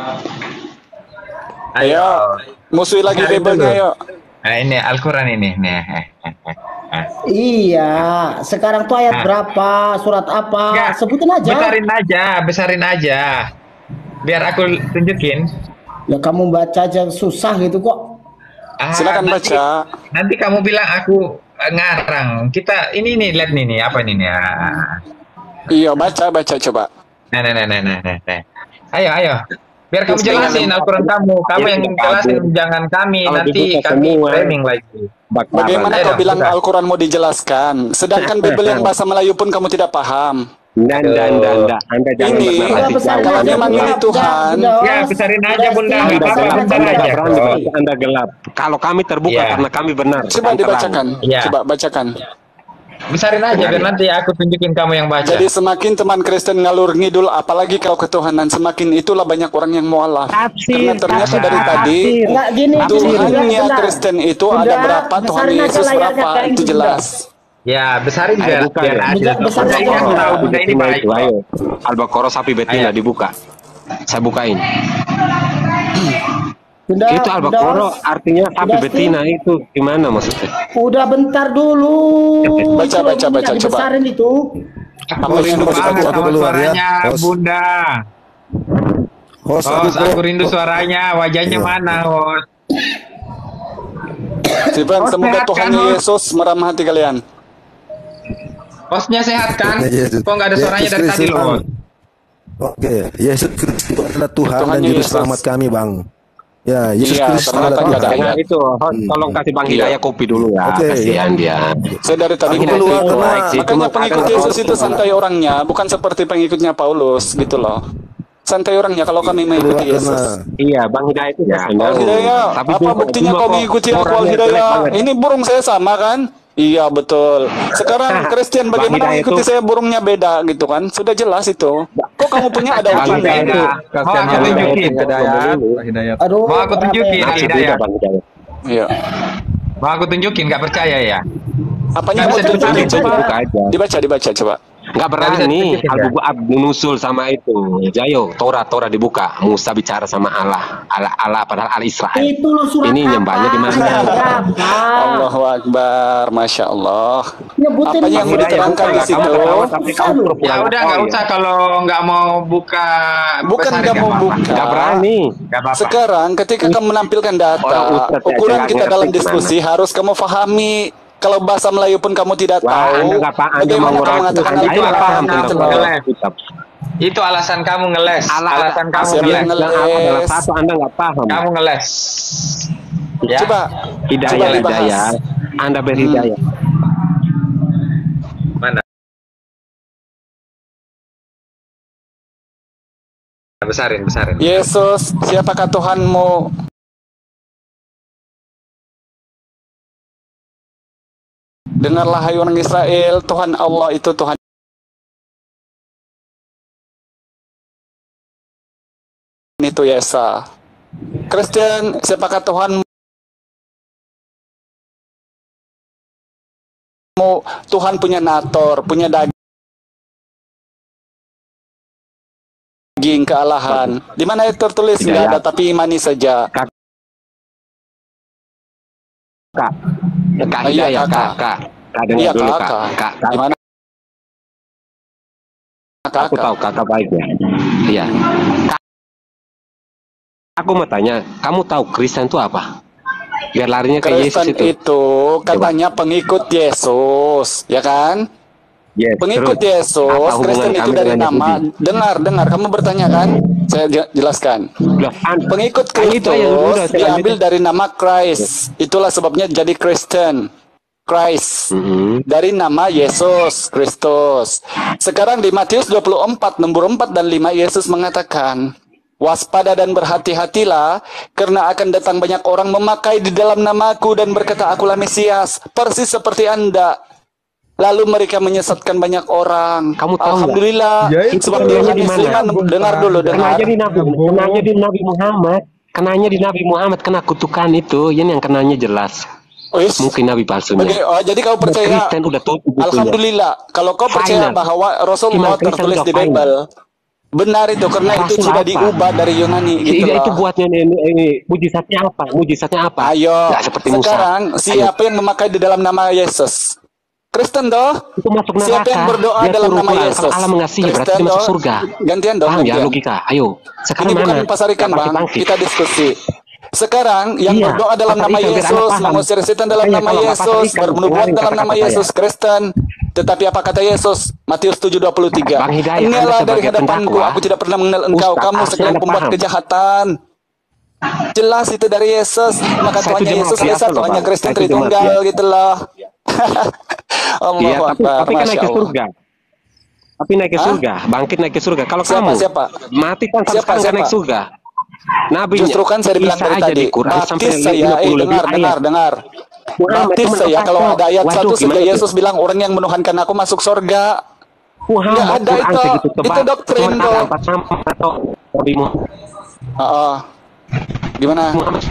Ayo, musuhi lagi Cari Bible-nya dulu. yuk. Nah, ini Al-Quran ini. Nih. eh, eh, eh, eh. Iya, sekarang tuh ayat Nah. berapa? Surat apa? Nggak, Sebutin aja. Besarin aja, besarin aja. Biar aku tunjukin. Ya kamu baca aja susah gitu kok. Ah, Silakan nanti- baca. Nanti kamu bilang aku eh, ngarang. Kita ini nih lihat nih nih apa ini nih? Ah. Iya, baca, baca coba. Nah, nah, nah, nah, nah, nah, nah. Ayo, ayo. Biar kamu Terus jelasin dengan- Al-Quran kamu. Kamu Ya, yang tidak jelasin, kabur. jangan kami. Kalau Nanti dibuka kami semua. framing lagi. Bakaran. Bagaimana Ayo kau dong, bilang buka. Al-Quran mau dijelaskan, sedangkan Bible yang bahasa Melayu pun kamu tidak paham. Dan, dan, dan, dan. Anda jangan Ini, bernarasi Udah besarin jauh. kalau aja, memang Bunda. ini Tuhan. Bunda, Ya, Bunda. besarin aja, Udah, Bunda. Bunda. Anda Apa, gelap, bentar Anda aja. nggak berani Oh. berarti Anda gelap. Kalau kami terbuka Iya. karena kami benar. Coba dan terang. dibacakan. Iya. Coba bacakan. Besarin aja, biar nanti aku tunjukin kamu yang baca. Jadi semakin teman Kristen ngalur ngidul, apalagi kalau ketuhanan, semakin itulah banyak orang yang mualaf. Karena ternyata tafsir. dari tadi Enggak gini, gini, Tuhannya Bunda. Kristen itu Bunda, ada berapa, Tuhan besarin aja Yesus layarnya berapa, kayak itu gitu, jelas. Ya, besarin Ayo biar, buka biar ya. adil. Besar- besar Saya aja. kan tahu Bunda ini Betina baik. itu, ayo. Al-Baqarah sapi betina Ayo. dibuka. Saya bukain. Bunda, Itu Al-Baqarah Bunda, artinya sapi Bunda, betina itu gimana maksudnya? udah bentar dulu. Baca, Itu baca, Bunda, baca, coba. dibesarin itu. Aku Apa yang rindu harus banget dibaca? sama Aku keluar ya. suaranya Host. Bunda. Host, Host, aku, aku rindu suaranya. Wajahnya Iya. mana, host? Stephen, Oh, semoga sehat Tuhan kan, Host? Yesus meramah hati kalian. Hostnya sehat kan? Yesus. Kok nggak ada suaranya Yesus dari tadi Kristus, loh, Bang. host? Oke, Yesus Kristus itu adalah Tuhan dan Tuhannya Juru Yesus. Selamat kami, Bang. Ya, Yesus Iya, Kristus ternyata adalah nggak ada Tuhan. Dengar ayat. itu, host, tolong kasih Bang Iya. Hidayah kopi dulu ya. Oke. Kasihan dia. Saya dari tadi Aku ngomong keluar itu. karena- Makanya Cuma pengikut kadang- Yesus itu santai orangnya, bukan seperti pengikutnya Paulus gitu loh. Santai orangnya kalau kami mengikuti Keluar Yesus. karena Iya, Bang Hidayah itu ya. Al Hidayah, apa cuma- buktinya cuma kau kok mengikuti aku Al orangnya jelek Hidayah? banget. Ini burung saya sama kan? Iya betul. Sekarang Kristen Bang bagaimana Hidayah mengikuti itu- saya burungnya beda gitu kan? Sudah jelas itu. Kok kamu punya ada Bang ujungnya? Hidayah itu Mau aku tunjukin. Hidayat, Pak Hidayat. Aduh, Mau aku kenapa tunjukin ya? Al Nasib Hidayah. juga, Bang Hidayah. Iya. Mau aku tunjukin, nggak percaya ya? Apanya Nggak mau bisa tunjukin tunjukin, coba? buka aja. Dibaca, dibaca coba. Nggak Nggak bisa berani. tunjukin, ya? Abu Abu nusul sama itu. Jayo, Torah Torah dibuka. Musa bicara sama Allah. Allah Allah padahal Allah Israel. Itu loh surat Ini nyembahnya di mana? Allahu Akbar, Masya Allah. Nyebutin Apa yang mau Hidayah, diterangkan di Kamu situ? ketawa, tapi kamu pura-pura Ya nggak udah tahu nggak ya. usah kalau nggak mau buka. Bukan besar, nggak mau apa-apa. buka. Nggak berani. Nggak apa-apa. Sekarang ketika kamu menampilkan data, Orang ustadz ukuran aja kita nggak dalam ngerti diskusi harus kamu pahami. Kalau bahasa Melayu pun kamu tidak Wah, tahu, Anda nggak paham. Anda bagaimana mau kamu mengatakan Anda itu nggak adalah paham gitu tentang loh. ngeles. kitab. Itu alasan kamu ngeles. Allah- alasan kamu Siapa yang ngeles. ngeles? Yang adalah satu Anda nggak paham. Kamu ngeles. Ya. Coba, Hidayah, coba dibahas. Hidayah. Anda berhidayah. Mana? Besarin, besarin. Yesus, siapakah Tuhanmu? Dengarlah hai orang Israel, Tuhan Allah itu Tuhan. Itu Yesa. Kristen, siapakah Tuhanmu? Tuhan punya nator, punya daging kealahan. Di mana itu tertulis? Tidak Nggak ya. ada, tapi imani saja. Kak. Kak. Kak Oh, iya, Hidayah, kakak. Kak. Kak. Kak dengar Iya, dulu, Kak. kakak. Kak, Kak. Di mana? Aku tahu kakak baik ya. Iya. Kak. Aku mau tanya, kamu tahu Kristen itu apa? Biar larinya ke Yesus Kristen itu. itu katanya pengikut Yesus, ya kan? Yes, Pengikut terus. Yesus, Apa hubungan Kristen itu kami dari dengan nama. Yahudi? Dengar, dengar. Kamu bertanya kan? Saya je- jelaskan. Loh, an- Pengikut kan itu Kristus yang udah saya diambil lanjutin. dari nama Christ. Itulah sebabnya jadi Kristen. Christ. Mhm. Dari nama Yesus Kristus. Sekarang di Matius dua puluh empat, nomor empat dan lima, Yesus mengatakan, waspada dan berhati-hatilah, karena akan datang banyak orang memakai di dalam namaku dan berkata, akulah Mesias, persis seperti Anda. Lalu mereka menyesatkan banyak orang. Kamu tahu nggak? Alhamdulillah. Ya, itu Sebab kenanya Yohanes di mana? lima, dengar dulu, dengar. Kenanya di Nabi, kenanya di Nabi Muhammad, kenanya di Nabi Muhammad, kena kutukan itu, ini yang kenanya jelas. Oh, yes. Mungkin Nabi palsunya. Oke, oh, jadi kau percaya? Kristen udah tahu bukunya. Alhamdulillah. Kalau kau percaya Final. bahwa Rasulullah Iman Kristen tertulis udah di final. Bible, benar itu karena itu Rasul sudah apa? diubah dari Yunani gitu Iya, itu loh. buatnya ini, ini mujizatnya apa? Mujizatnya apa? Ayo, Nggak seperti Musa. sekarang Ayo. siapa yang memakai di dalam nama Yesus? Kristen doh. Itu masuk neraka. Siapa yang berdoa Dia dalam suruh nama pulang. Yesus? Kalau Allah mengasihi berarti Kristen dia masuk doh. surga. Gantian dong, Paham ya gantian. logika? Ayo. Sekarang Ini bukan mana? pasar ikan, Yang Bang. bangkit-bangkit. Kita diskusi. Sekarang yang Iya, berdoa dalam pasar nama ikan, biar Anda Yesus, paham. mengusir setan dalam Makanya nama kalau nggak pasar Yesus, ikan, bernubuat dengerin dalam nama kata-kata Yesus saya. Kristen. Tetapi apa kata Yesus? Matius tujuh dua puluh tiga. Bang Hidayah, Inilah Anda dari sebagai hadapanku, pendakwa, aku tidak pernah mengenal engkau, Ustaz, kamu harusnya sekalian Anda pembuat paham. kejahatan. Jelas itu dari Yesus. Maka Saya Tuhannya itu Yesus jemaat biasa, biasa loh, Tuhannya Bang. Kristen Saya itu jemaat Tritunggal biasa. gitu loh. Allahu Iya, tapi, Akbar, tapi kan naik Masya ke Allah. surga. Tapi naik ke Hah? surga, bangkit naik ke surga. Kalau Siapa, kamu siapa? mati kan sampai Siapa, sekarang nggak siapa? naik surga. Nabi Justru kan saya bilang dari tadi, baptis saya, eh dengar, dengar, dengar. Baptis saya, kalau ada ayat satu saja Yesus bilang orang yang menuhankan aku masuk surga. Nggak ada itu, itu doktrin tuh. Atau Nabi Muhammad. Heeh. Gimana?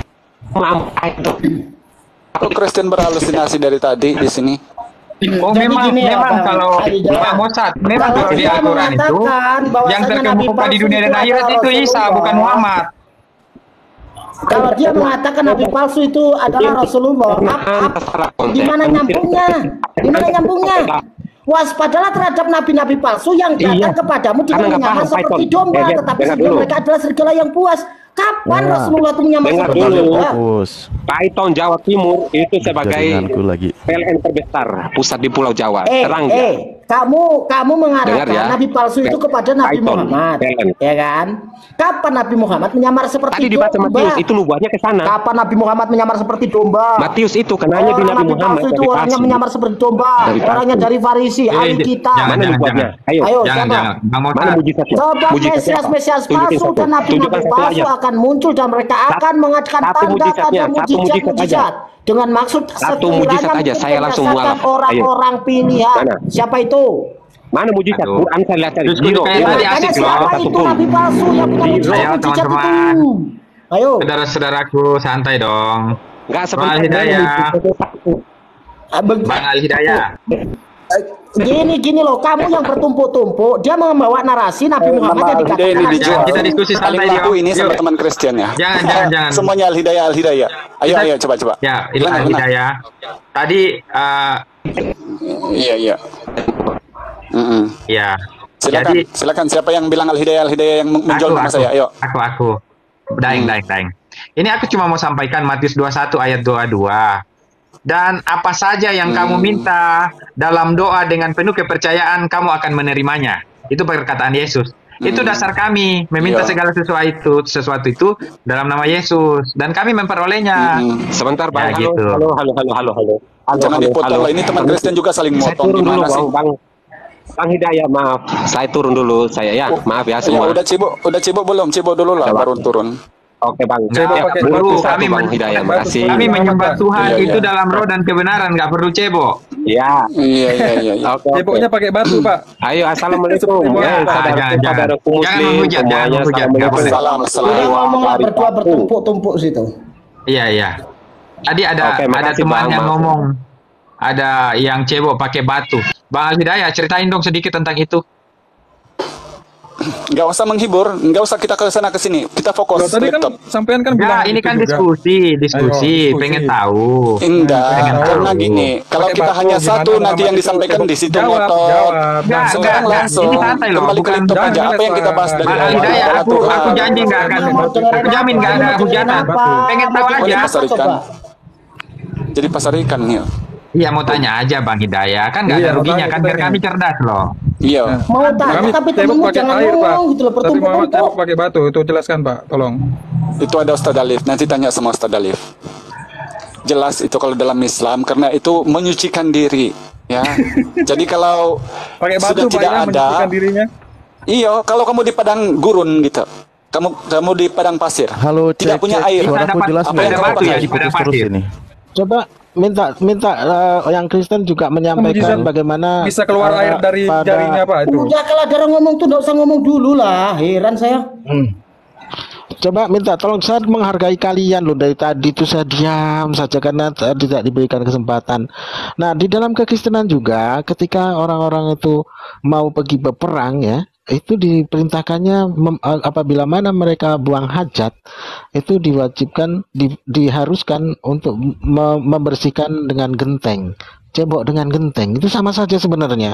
Kok Kristen berhalusinasi dari tadi di sini? Oh Jadi memang gini ya, memang Bang kalau Hidayah. Pak Mosat memang Kalau kalau di dia Al-Quran itu mengatakan bahwasanya yang Nabi terkemuka di palsu dunia dan itu akhirat adalah itu Isa Rasulullah. bukan Muhammad. Kalau dia mengatakan Nabi palsu itu adalah Rasulullah, ap- ap- di mana nyambungnya? Di mana nyambungnya? Waspadalah terhadap nabi-nabi palsu yang datang Iya. kepadamu dengan Karena nggak menyamar paham, seperti Python. domba, Dengar- tetapi dengar sebenarnya dulu. mereka adalah serigala yang buas. Kapan Ya. Rasulullah itu menyamar Dengar seperti dulu. domba? Bagus. Python Jawa Timur itu sebagai Jaringanku lagi. P L N terbesar pusat di Pulau Jawa. Eh, Terang eh, ya. Kamu kamu mengatakan Dengar ya. nabi palsu itu kepada Nabi Python. Muhammad, Talent. ya kan? Kapan Nabi Muhammad menyamar seperti Tadi dibaca domba? Matius itu nubuatnya ke sana. Kapan Nabi Muhammad menyamar seperti domba? Matius itu kenanya di Orang Nabi Nabi Muhammad palsu itu dari orangnya palsu. menyamar seperti domba, Dari palsu. orangnya dari Farisi, Eh, ahli j- kita. jangan, Mana jangan, nubuatnya? jangan. Ayo. Ayo, Jangan, siapa? jangan. Bang Mana Motar. mujizatnya? Sebab Mujizatnya apa? Mesias-Mesias Tunjukin palsu satu. dan nabi-nabi Tunjukkan satu palsu aja. akan muncul dan mereka Sat- akan mengadakan satu mujizatnya, tanda-tanda satu mujizat mujizat-mujizat dengan maksud Satu mujizat sekiranya aja, mungkin saya langsung berdasarkan mualaf. Ayo. orang-orang pilihan. Mana? Siapa itu? Mana mujizat? Aduh. Quran saya lihat tadi. Diskusi Zero. kayak Ya, tadi Zero. makanya asik loh. siapa Satu itu pun. nabi palsu yang punya Ayo, mujizat-mujizat teman-teman. itu? Ayo. Saudara-saudaraku, santai dong. Enggak Bang sebentar. Hidayah. Ah, beg- Bang Al Hidayah. eh, Gini gini loh, kamu yang bertumpuk-tumpuk, dia membawa narasi Nabi Muhammad yang Al-Hidayah dikatakan ini nabi dijual. Jangan, kita diskusi Paling santai laku yuk. ini sama Yuk. teman Kristen ya. Jangan, jangan, jangan. Semuanya Al-Hidayah, Al-Hidayah. Ayo, Kita- ayo, coba, coba. Ya, itu Benar, Al benar. Hidayah. Tadi, uh, Iya, iya. Mm-mm. ya. Silakan, Jadi, silakan. Siapa yang bilang Al-Hidayah, Al-Hidayah yang muncul aku, nama aku, saya? Ayo. aku, aku. Daeng, daeng, daeng. Ini aku cuma mau sampaikan Matius dua puluh satu ayat dua puluh dua. Dan apa saja yang kamu minta dalam doa dengan penuh kepercayaan, kamu akan menerimanya. Itu perkataan Yesus. Itu dasar kami meminta Iya. segala sesuatu itu, sesuatu itu dalam nama Yesus, dan kami memperolehnya. Mm-mm. Sebentar Ya, Bang. Halo, gitu. halo, halo, halo, halo, halo. Halo, Jangan halo, dipotong halo. lah. Ini teman Kristen juga saling Saya motong. turun dulu, Gimana sih? Bang. Bang. Bang Hidayah, maaf. Saya turun dulu, saya ya. Maaf ya Ya, semua. udah cibuk, udah cibuk belum? Cibuk dulu lah, Coba. baru turun. Oke, Bang. Nggak, Saya pakai dulu batu, satu, kami Bang men- Hidayah, pakai batu. makasih. Kami menyembah Tuhan Iya, itu iya. dalam roh dan kebenaran, nggak perlu cebok. Ya. Iya, iya, iya. iya. Oke, oke. Ceboknya pakai batu, Pak. Ayo, assalamualaikum. Jangan, Ya, jangan, saudara jangan. saudaraku Jangan muslim menghujat, jangan semuanya, menghujat, nggak assalamualaikum. boleh. Salam, Udah salam. ngomonglah berdua Wabarakatuh. bertumpuk-tumpuk situ. Iya, iya. Tadi ada Oke, ada makasih, teman Bang. yang Maaf. ngomong, ada yang cebok pakai batu. Bang Al Hidayah, ceritain dong sedikit tentang itu. Nggak usah menghibur, nggak usah kita ke sana ke sini. Kita Loh, fokus tadi kan laptop. sampean kan Ya, bilang ini itu kan juga. diskusi, diskusi, Ayo, diskusi. pengen tahu. Indah, Pengen tahu. karena gini, kalau Pakai kita batu, hanya gimana satu nanti Muhammad yang itu? disampaikan di situ Jawab, ngotot. jawab. Nggak, Jangan Sekarang nggak, langsung ini santai loh, kembali ke bukan- laptop jangan aja. Apa yang kita bahas dari Bang Al awal? Hidayah, adalah aku, Tuhan. aku janji nggak akan, Mau dengerin aku jamin nggak ada apa? Mau dengerin hujatan. apa? Pengen tahu Mau aja. dengerin apa, Pasar ikan. coba? Jadi pasar ikan nih. Iya, mau tanya aja Bang Hidayah, kan nggak Iya, ada mau ruginya tanya kan, kita biar nih. kami cerdas loh. Iya. Mau tanya Kami tapi cebok temenmu pakai jangan air, Pak. ngomong gitu loh, Tapi Muhammad cebok bertumpuk-tumpuk. pakai batu. Itu jelaskan, Pak. Tolong. Itu ada Ustaz Alif. Nanti tanya sama Ustaz Alif. Jelas itu kalau dalam Islam karena itu menyucikan diri, ya. Jadi kalau Pakai batu, sudah Pak, tidak ya, ada, menyucikan dirinya. iya. Kalau kamu di padang gurun gitu, kamu kamu di padang pasir, Halo, tidak cek, punya cek. air. Kita Suaraku dapat jelas apa nggak? yang kamu pakai? Putus Pada terus pasir. ini. Coba minta minta eh, yang Kristen juga menyampaikan Mujizat. bagaimana Bisa keluar eh, air dari pada- jarinya, Pak, itu. Udah kalau ada orang ngomong tuh nggak usah ngomong dulu lah, heran saya. Hmm. Coba minta tolong, saya menghargai kalian loh, dari tadi itu saya diam saja karena t- tidak diberikan kesempatan. Nah, di dalam kekristenan juga ketika orang-orang itu mau pergi berperang ya, itu diperintahkannya mem- eh, apabila mana mereka buang hajat, itu diwajibkan di- diharuskan untuk me- membersihkan dengan genteng. Cebok dengan genteng itu sama saja sebenarnya.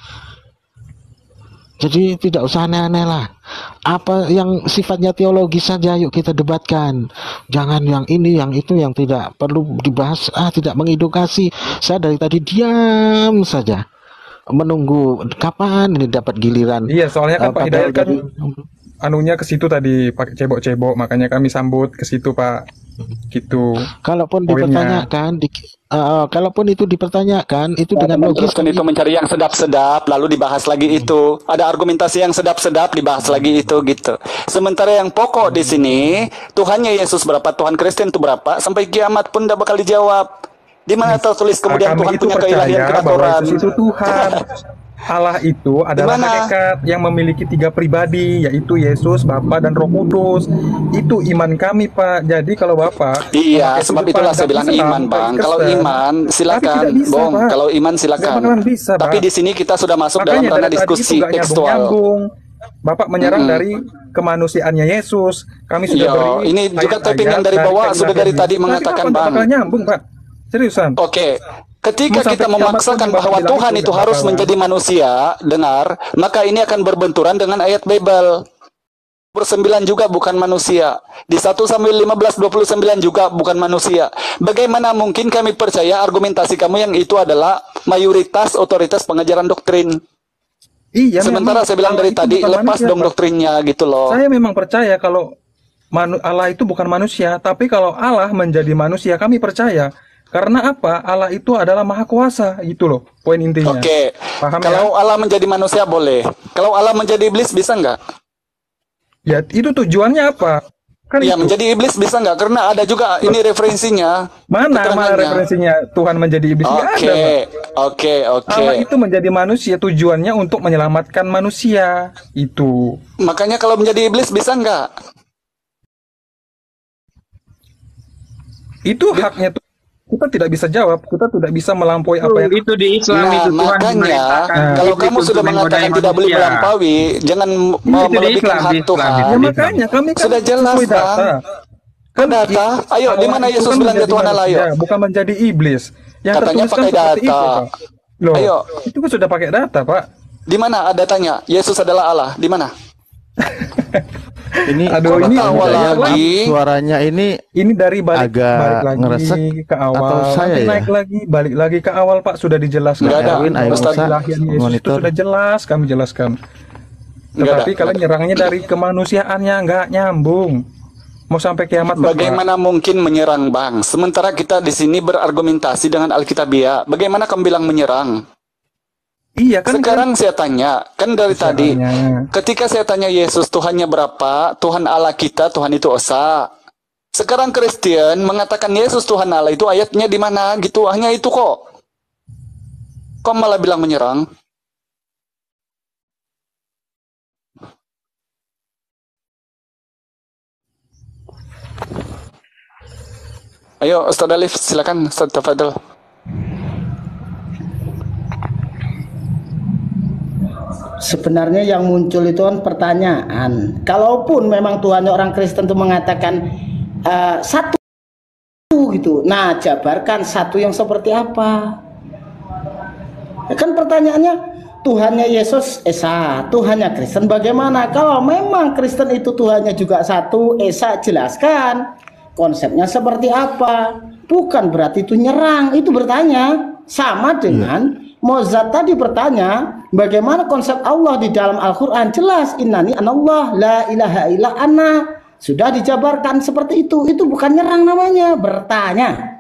Jadi tidak usah aneh-aneh lah. Apa yang sifatnya teologis saja yuk kita debatkan. Jangan yang ini, yang itu, yang tidak perlu dibahas. Ah, tidak mengedukasi. Saya dari tadi diam saja. Menunggu kapan ini dapat giliran. Iya, soalnya kan Eh, Pak padahal Hidayat kan dari- anunya ke situ tadi pakai cebok-cebok, makanya kami sambut ke situ, Pak. Gitu. Kalaupun Poinnya. dipertanyakan, di, eh, kalaupun itu dipertanyakan, itu dengan logis. Teruskan itu mencari yang sedap-sedap, lalu dibahas lagi itu. Ada argumentasi yang sedap-sedap, dibahas lagi itu gitu. Sementara yang pokok di sini, Tuhannya Yesus berapa, Tuhan Kristen itu berapa, sampai kiamat pun tidak bakal dijawab. Di mana tertulis kemudian Kami Tuhan itu punya keilahian percaya kita bahwa Tuhan? Yesus itu Tuhan. Allah itu adalah Gimana? hakikat yang memiliki tiga pribadi, yaitu Yesus, Bapa, dan Roh Kudus. Itu iman kami, Pak. Jadi kalau Bapak Iya, memakai sebab sudut itulah saya pandang bilang Islam, iman, Bang. Kristen, Kalau iman, tapi silakan, tidak bisa, Bong. Pak. Kalau iman Nggak silakan. bakalan bisa, Tapi Pak. di sini kita sudah masuk dalam Makanya ranah dari tadi diskusi itu nggak tekstual. nyambung-nyambung. Bapak menyerang Mm-mm. dari kemanusiaannya Yesus. Kami sudah Iya, beri ini juga ayat-ayat taping yang dari bawah keilahian sudah dari Yesus. tadi Tapi mengatakan, Bapak nggak Bang. bakal nyambung, Pak. Seriusan. Oke, ketika Mau sampai kita kiamat memaksakan pun bahwa Bapak bilang Tuhan itu itu nggak harus bakalan. menjadi manusia, dengar, maka ini akan berbenturan dengan ayat Bible. sembilan juga bukan manusia. Di satu sampai lima belas dua puluh sembilan juga bukan manusia. Bagaimana mungkin kami percaya argumentasi kamu yang itu adalah mayoritas otoritas pengajaran doktrin? Iya, sementara memang saya bilang Allah dari itu tadi bukan lepas manusia, dong Pak. doktrinnya gitu loh. Saya memang percaya kalau manu- Allah itu bukan manusia, tapi kalau Allah menjadi manusia kami percaya. Karena apa? Allah itu adalah maha kuasa, gitu loh poin intinya. Oke, Paham kalau ya? Allah menjadi manusia boleh. Kalau Allah menjadi iblis bisa nggak? Ya itu tujuannya apa? Kan Ya itu. menjadi iblis bisa nggak? Karena ada juga ini referensinya. Mana mana keterangannya. referensinya Tuhan menjadi iblis? Nggak ada, Oke, Pak. oke, oke. Allah itu menjadi manusia tujuannya untuk menyelamatkan manusia. Itu. Makanya kalau menjadi iblis bisa nggak? Itu haknya tuh. Kita tidak bisa jawab, kita tidak bisa melampaui apa yang Itu di Islam Nah, itu Tuhan makanya memerintahkan kalau iblis kamu untuk sudah menggodai mengatakan tidak boleh manusia. melampaui, jangan Itu di melebihkan Islam, hak di Islam, Tuhan. di ya Islam. makanya kami kan Sudah jelas, sesuai data. Bang. Kan Data? i- Ayo, di Allah mana itu Yesus kan bilang dia menjadi Tuhan Allah, ayo? manusia, bukan menjadi iblis. Yang Katanya tertulis kan pakai seperti itu, data. Pak. Loh, Ayo. itu kan sudah pakai data, Pak. Di mana ada tanya? Yesus adalah Allah. Di mana? Ini Aduh, Bapak ini Hidayat, lagi. maaf, suaranya ini Ini dari balik, agak balik lagi ngeresek ke awal, atau saya nanti ya? naik lagi, balik lagi ke awal, Pak. Sudah dijelaskan. Nggak ada. Erwin, ayo Ustaz. Musa, Kelahiran Yesus itu monitor. sudah jelas kami jelaskan. Nggak Tetapi ada. kalian nyerangnya dari kemanusiaannya nggak nyambung. Mau sampai kiamat, Pak. Bagaimana mungkin menyerang, Bang? Sementara kita di sini berargumentasi dengan Alkitabiah. Bagaimana kamu bilang menyerang? Iya kan? Sekarang saya tanya, kan dari tadi, Caranya. ketika saya tanya Yesus Tuhannya berapa, Tuhan Allah kita, Tuhan itu Esa. Sekarang Kristen mengatakan Yesus Tuhan Allah itu ayatnya di mana gitu, hanya itu kok. Kok malah bilang menyerang? Ayo Ustaz Alif, silakan Ustaz Tafadhol. Sebenarnya yang muncul itu kan pertanyaan. Kalaupun memang Tuhannya orang Kristen itu mengatakan uh, satu gitu. Nah, jabarkan satu yang seperti apa? Ya kan pertanyaannya Tuhannya Yesus Esa, Tuhannya Kristen bagaimana? Kalau memang Kristen itu Tuhannya juga satu, Esa jelaskan konsepnya seperti apa. Bukan berarti itu nyerang, itu bertanya. Sama dengan Mozart tadi bertanya, bagaimana konsep Allah di dalam Al-Quran? Jelas, innani anallah, la ilaha illa ana. Sudah dijabarkan seperti itu. Itu bukan nyerang namanya, bertanya.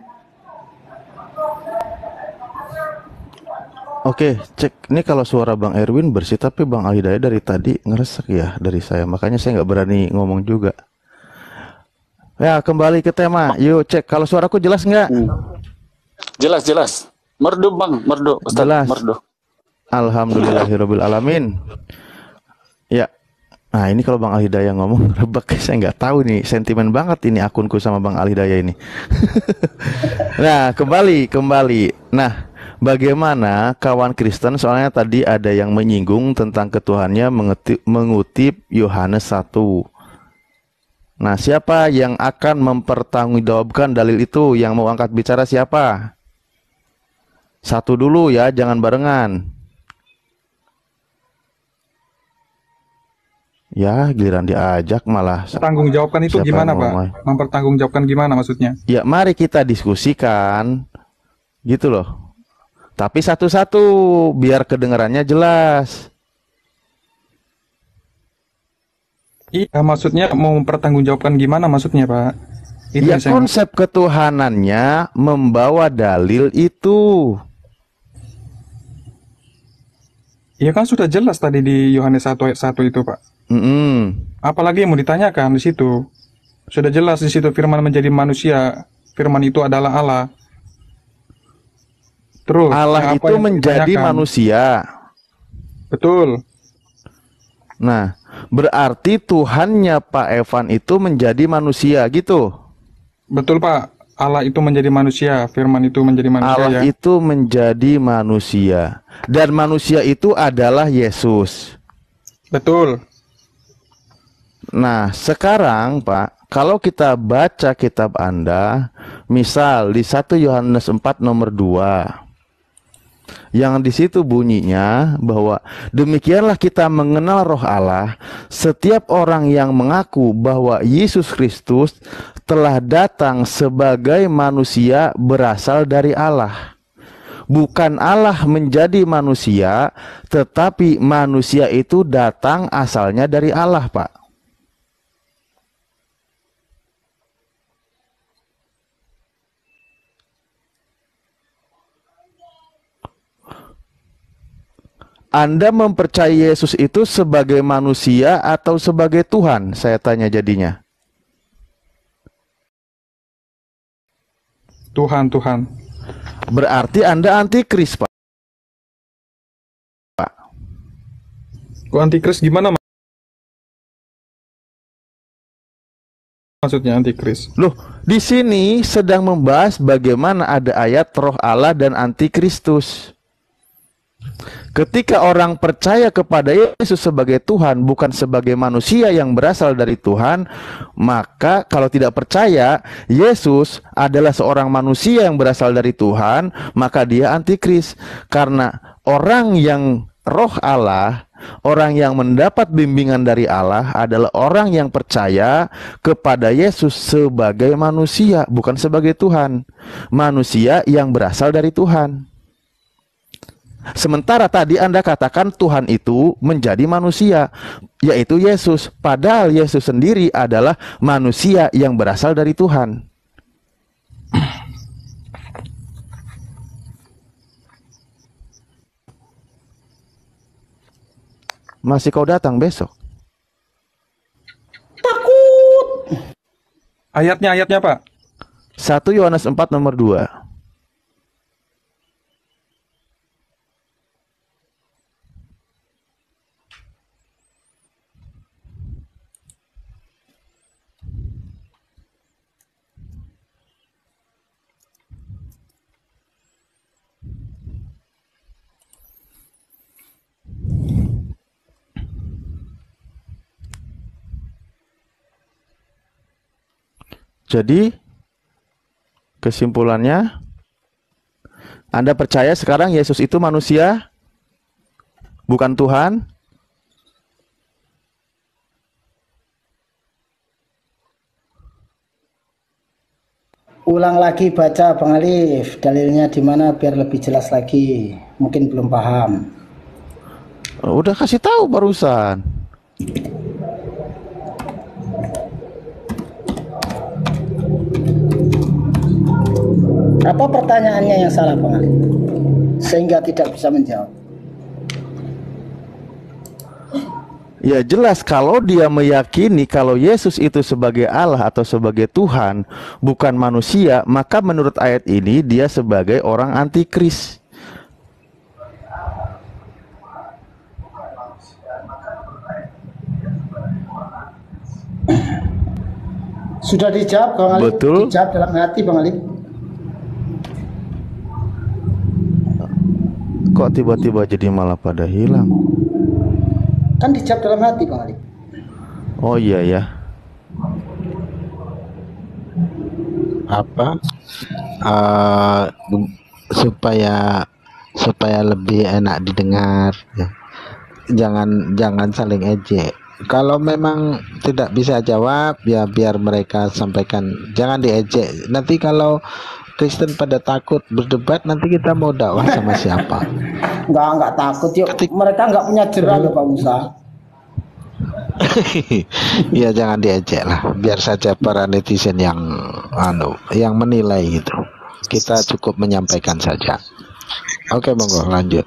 Oke, cek. Ini kalau suara Bang Erwin bersih, tapi Bang Al-Hidayah dari tadi ngeresek ya dari saya. Makanya saya nggak berani ngomong juga. Ya, kembali ke tema. Yuk cek. Kalau suaraku jelas nggak? Jelas, jelas. Merdu Bang, merdu. Ustaz, Jelas. merdu. Alhamdulillahirabbil alamin. Ya. Nah, ini kalau Bang Al-Hidayah ngomong rebek, saya nggak tahu nih, sentimen banget ini akunku sama Bang Al-Hidayah ini. Nah, kembali, kembali. Nah, bagaimana kawan Kristen, soalnya tadi ada yang menyinggung tentang ketuhannya mengutip, mengutip Yohanes satu. Nah, siapa yang akan mempertanggungjawabkan dalil itu? Yang mau angkat bicara siapa? Satu dulu ya, jangan barengan. Ya, giliran diajak malah. Tanggung jawabkan itu Siapa gimana, yang Pak? ngomong? Mempertanggungjawabkan gimana maksudnya? Ya, mari kita diskusikan. Gitu loh. Tapi satu-satu biar kedengarannya jelas. Iya, maksudnya mau mempertanggungjawabkan gimana maksudnya, Pak? Itu Ya, yang saya- konsep ketuhanannya membawa dalil itu. Iya kan sudah jelas tadi di Yohanes satu ayat satu itu, Pak. Mm-mm. Apalagi yang mau ditanyakan di situ? Sudah jelas di situ firman menjadi manusia. Firman itu adalah Allah. Terus Allah apa itu yang menjadi ditanyakan? manusia. Betul. Nah, berarti Tuhannya Pak Evan itu menjadi manusia gitu. Betul, Pak. Allah itu menjadi manusia, firman itu menjadi manusia Allah ya. itu menjadi manusia. Dan manusia itu adalah Yesus. Betul. Nah, sekarang Pak, kalau kita baca kitab Anda, misal di satu Yohanes empat nomor dua. Yang di situ bunyinya bahwa demikianlah kita mengenal roh Allah. Setiap orang yang mengaku bahwa Yesus Kristus telah datang sebagai manusia berasal dari Allah. Bukan Allah menjadi manusia, tetapi manusia itu datang asalnya dari Allah, Pak. Anda mempercayai Yesus itu sebagai manusia atau sebagai Tuhan? Saya tanya jadinya. Tuhan, Tuhan. Berarti Anda antikris, Pak. Pak. Kok antikris gimana, Mas? Maksudnya antikris? Loh, di sini sedang membahas bagaimana ada ayat roh Allah dan antikristus. Ketika orang percaya kepada Yesus sebagai Tuhan, bukan sebagai manusia yang berasal dari Tuhan, maka kalau tidak percaya Yesus adalah seorang manusia yang berasal dari Tuhan, maka dia antikris. Karena orang yang roh Allah, orang yang mendapat bimbingan dari Allah adalah orang yang percaya kepada Yesus sebagai manusia, bukan sebagai Tuhan. Manusia yang berasal dari Tuhan. Sementara tadi Anda katakan Tuhan itu menjadi manusia, yaitu Yesus. Padahal Yesus sendiri adalah manusia yang berasal dari Tuhan. Masih kau datang besok? Takut. Ayatnya, ayatnya, Pak. satu Yohanes empat nomor dua. Jadi kesimpulannya, Anda percaya sekarang Yesus itu manusia, bukan Tuhan? Ulang lagi baca Bang Alif, dalilnya di mana biar lebih jelas lagi. Mungkin belum paham. Udah kasih tahu barusan. Apa pertanyaannya yang salah Bang Alif? Sehingga tidak bisa menjawab. Ya jelas, kalau dia meyakini kalau Yesus itu sebagai Allah atau sebagai Tuhan, bukan manusia, maka menurut ayat ini dia sebagai orang antikris. Sudah dijawab Bang Alif. Betul. Dijawab dalam hati Bang Alif. Kok tiba-tiba jadi malah pada hilang? Kan dijawab dalam hati Bang Alif. Oh iya ya. Apa uh, supaya supaya lebih enak didengar ya. Jangan jangan saling ejek. Kalau memang tidak bisa jawab ya biar mereka sampaikan, jangan diejek. Nanti kalau Kristen pada takut berdebat, nanti kita mau dakwah sama siapa? Enggak, enggak takut yuk. Mereka enggak punya jerah loh Pak Musa. Ya jangan diejek lah, biar saja para netizen yang anu yang menilai gitu. Kita cukup menyampaikan saja. Oke, monggo lanjut.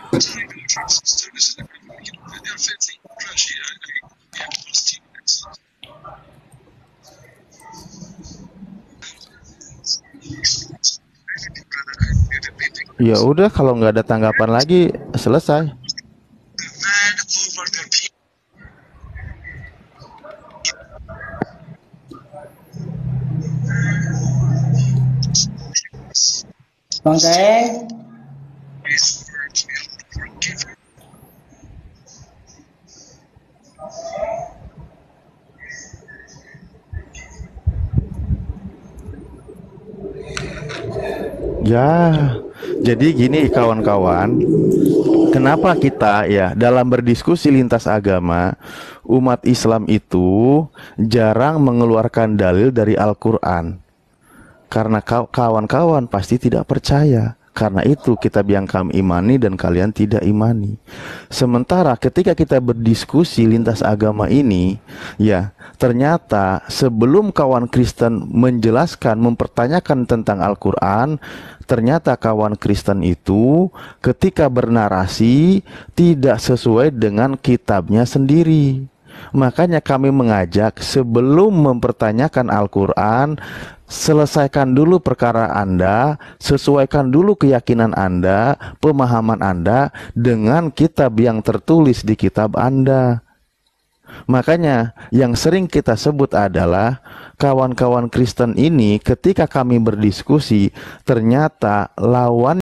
Ya udah, kalau nggak ada tanggapan lagi selesai. Bang Daeng. Ya, Jadi gini kawan-kawan, kenapa kita ya dalam berdiskusi lintas agama, umat Islam itu jarang mengeluarkan dalil dari Al-Quran? Karena kawan-kawan pasti tidak percaya. Karena itu kitab yang kami imani dan kalian tidak imani. Sementara ketika kita berdiskusi lintas agama ini, ya ternyata sebelum kawan Kristen menjelaskan, mempertanyakan tentang Al-Quran, ternyata kawan Kristen itu ketika bernarasi tidak sesuai dengan kitabnya sendiri. Makanya kami mengajak sebelum mempertanyakan Al-Quran, selesaikan dulu perkara Anda, sesuaikan dulu keyakinan Anda, pemahaman Anda dengan kitab yang tertulis di kitab Anda. Makanya yang sering kita sebut adalah kawan-kawan Kristen ini ketika kami berdiskusi ternyata lawan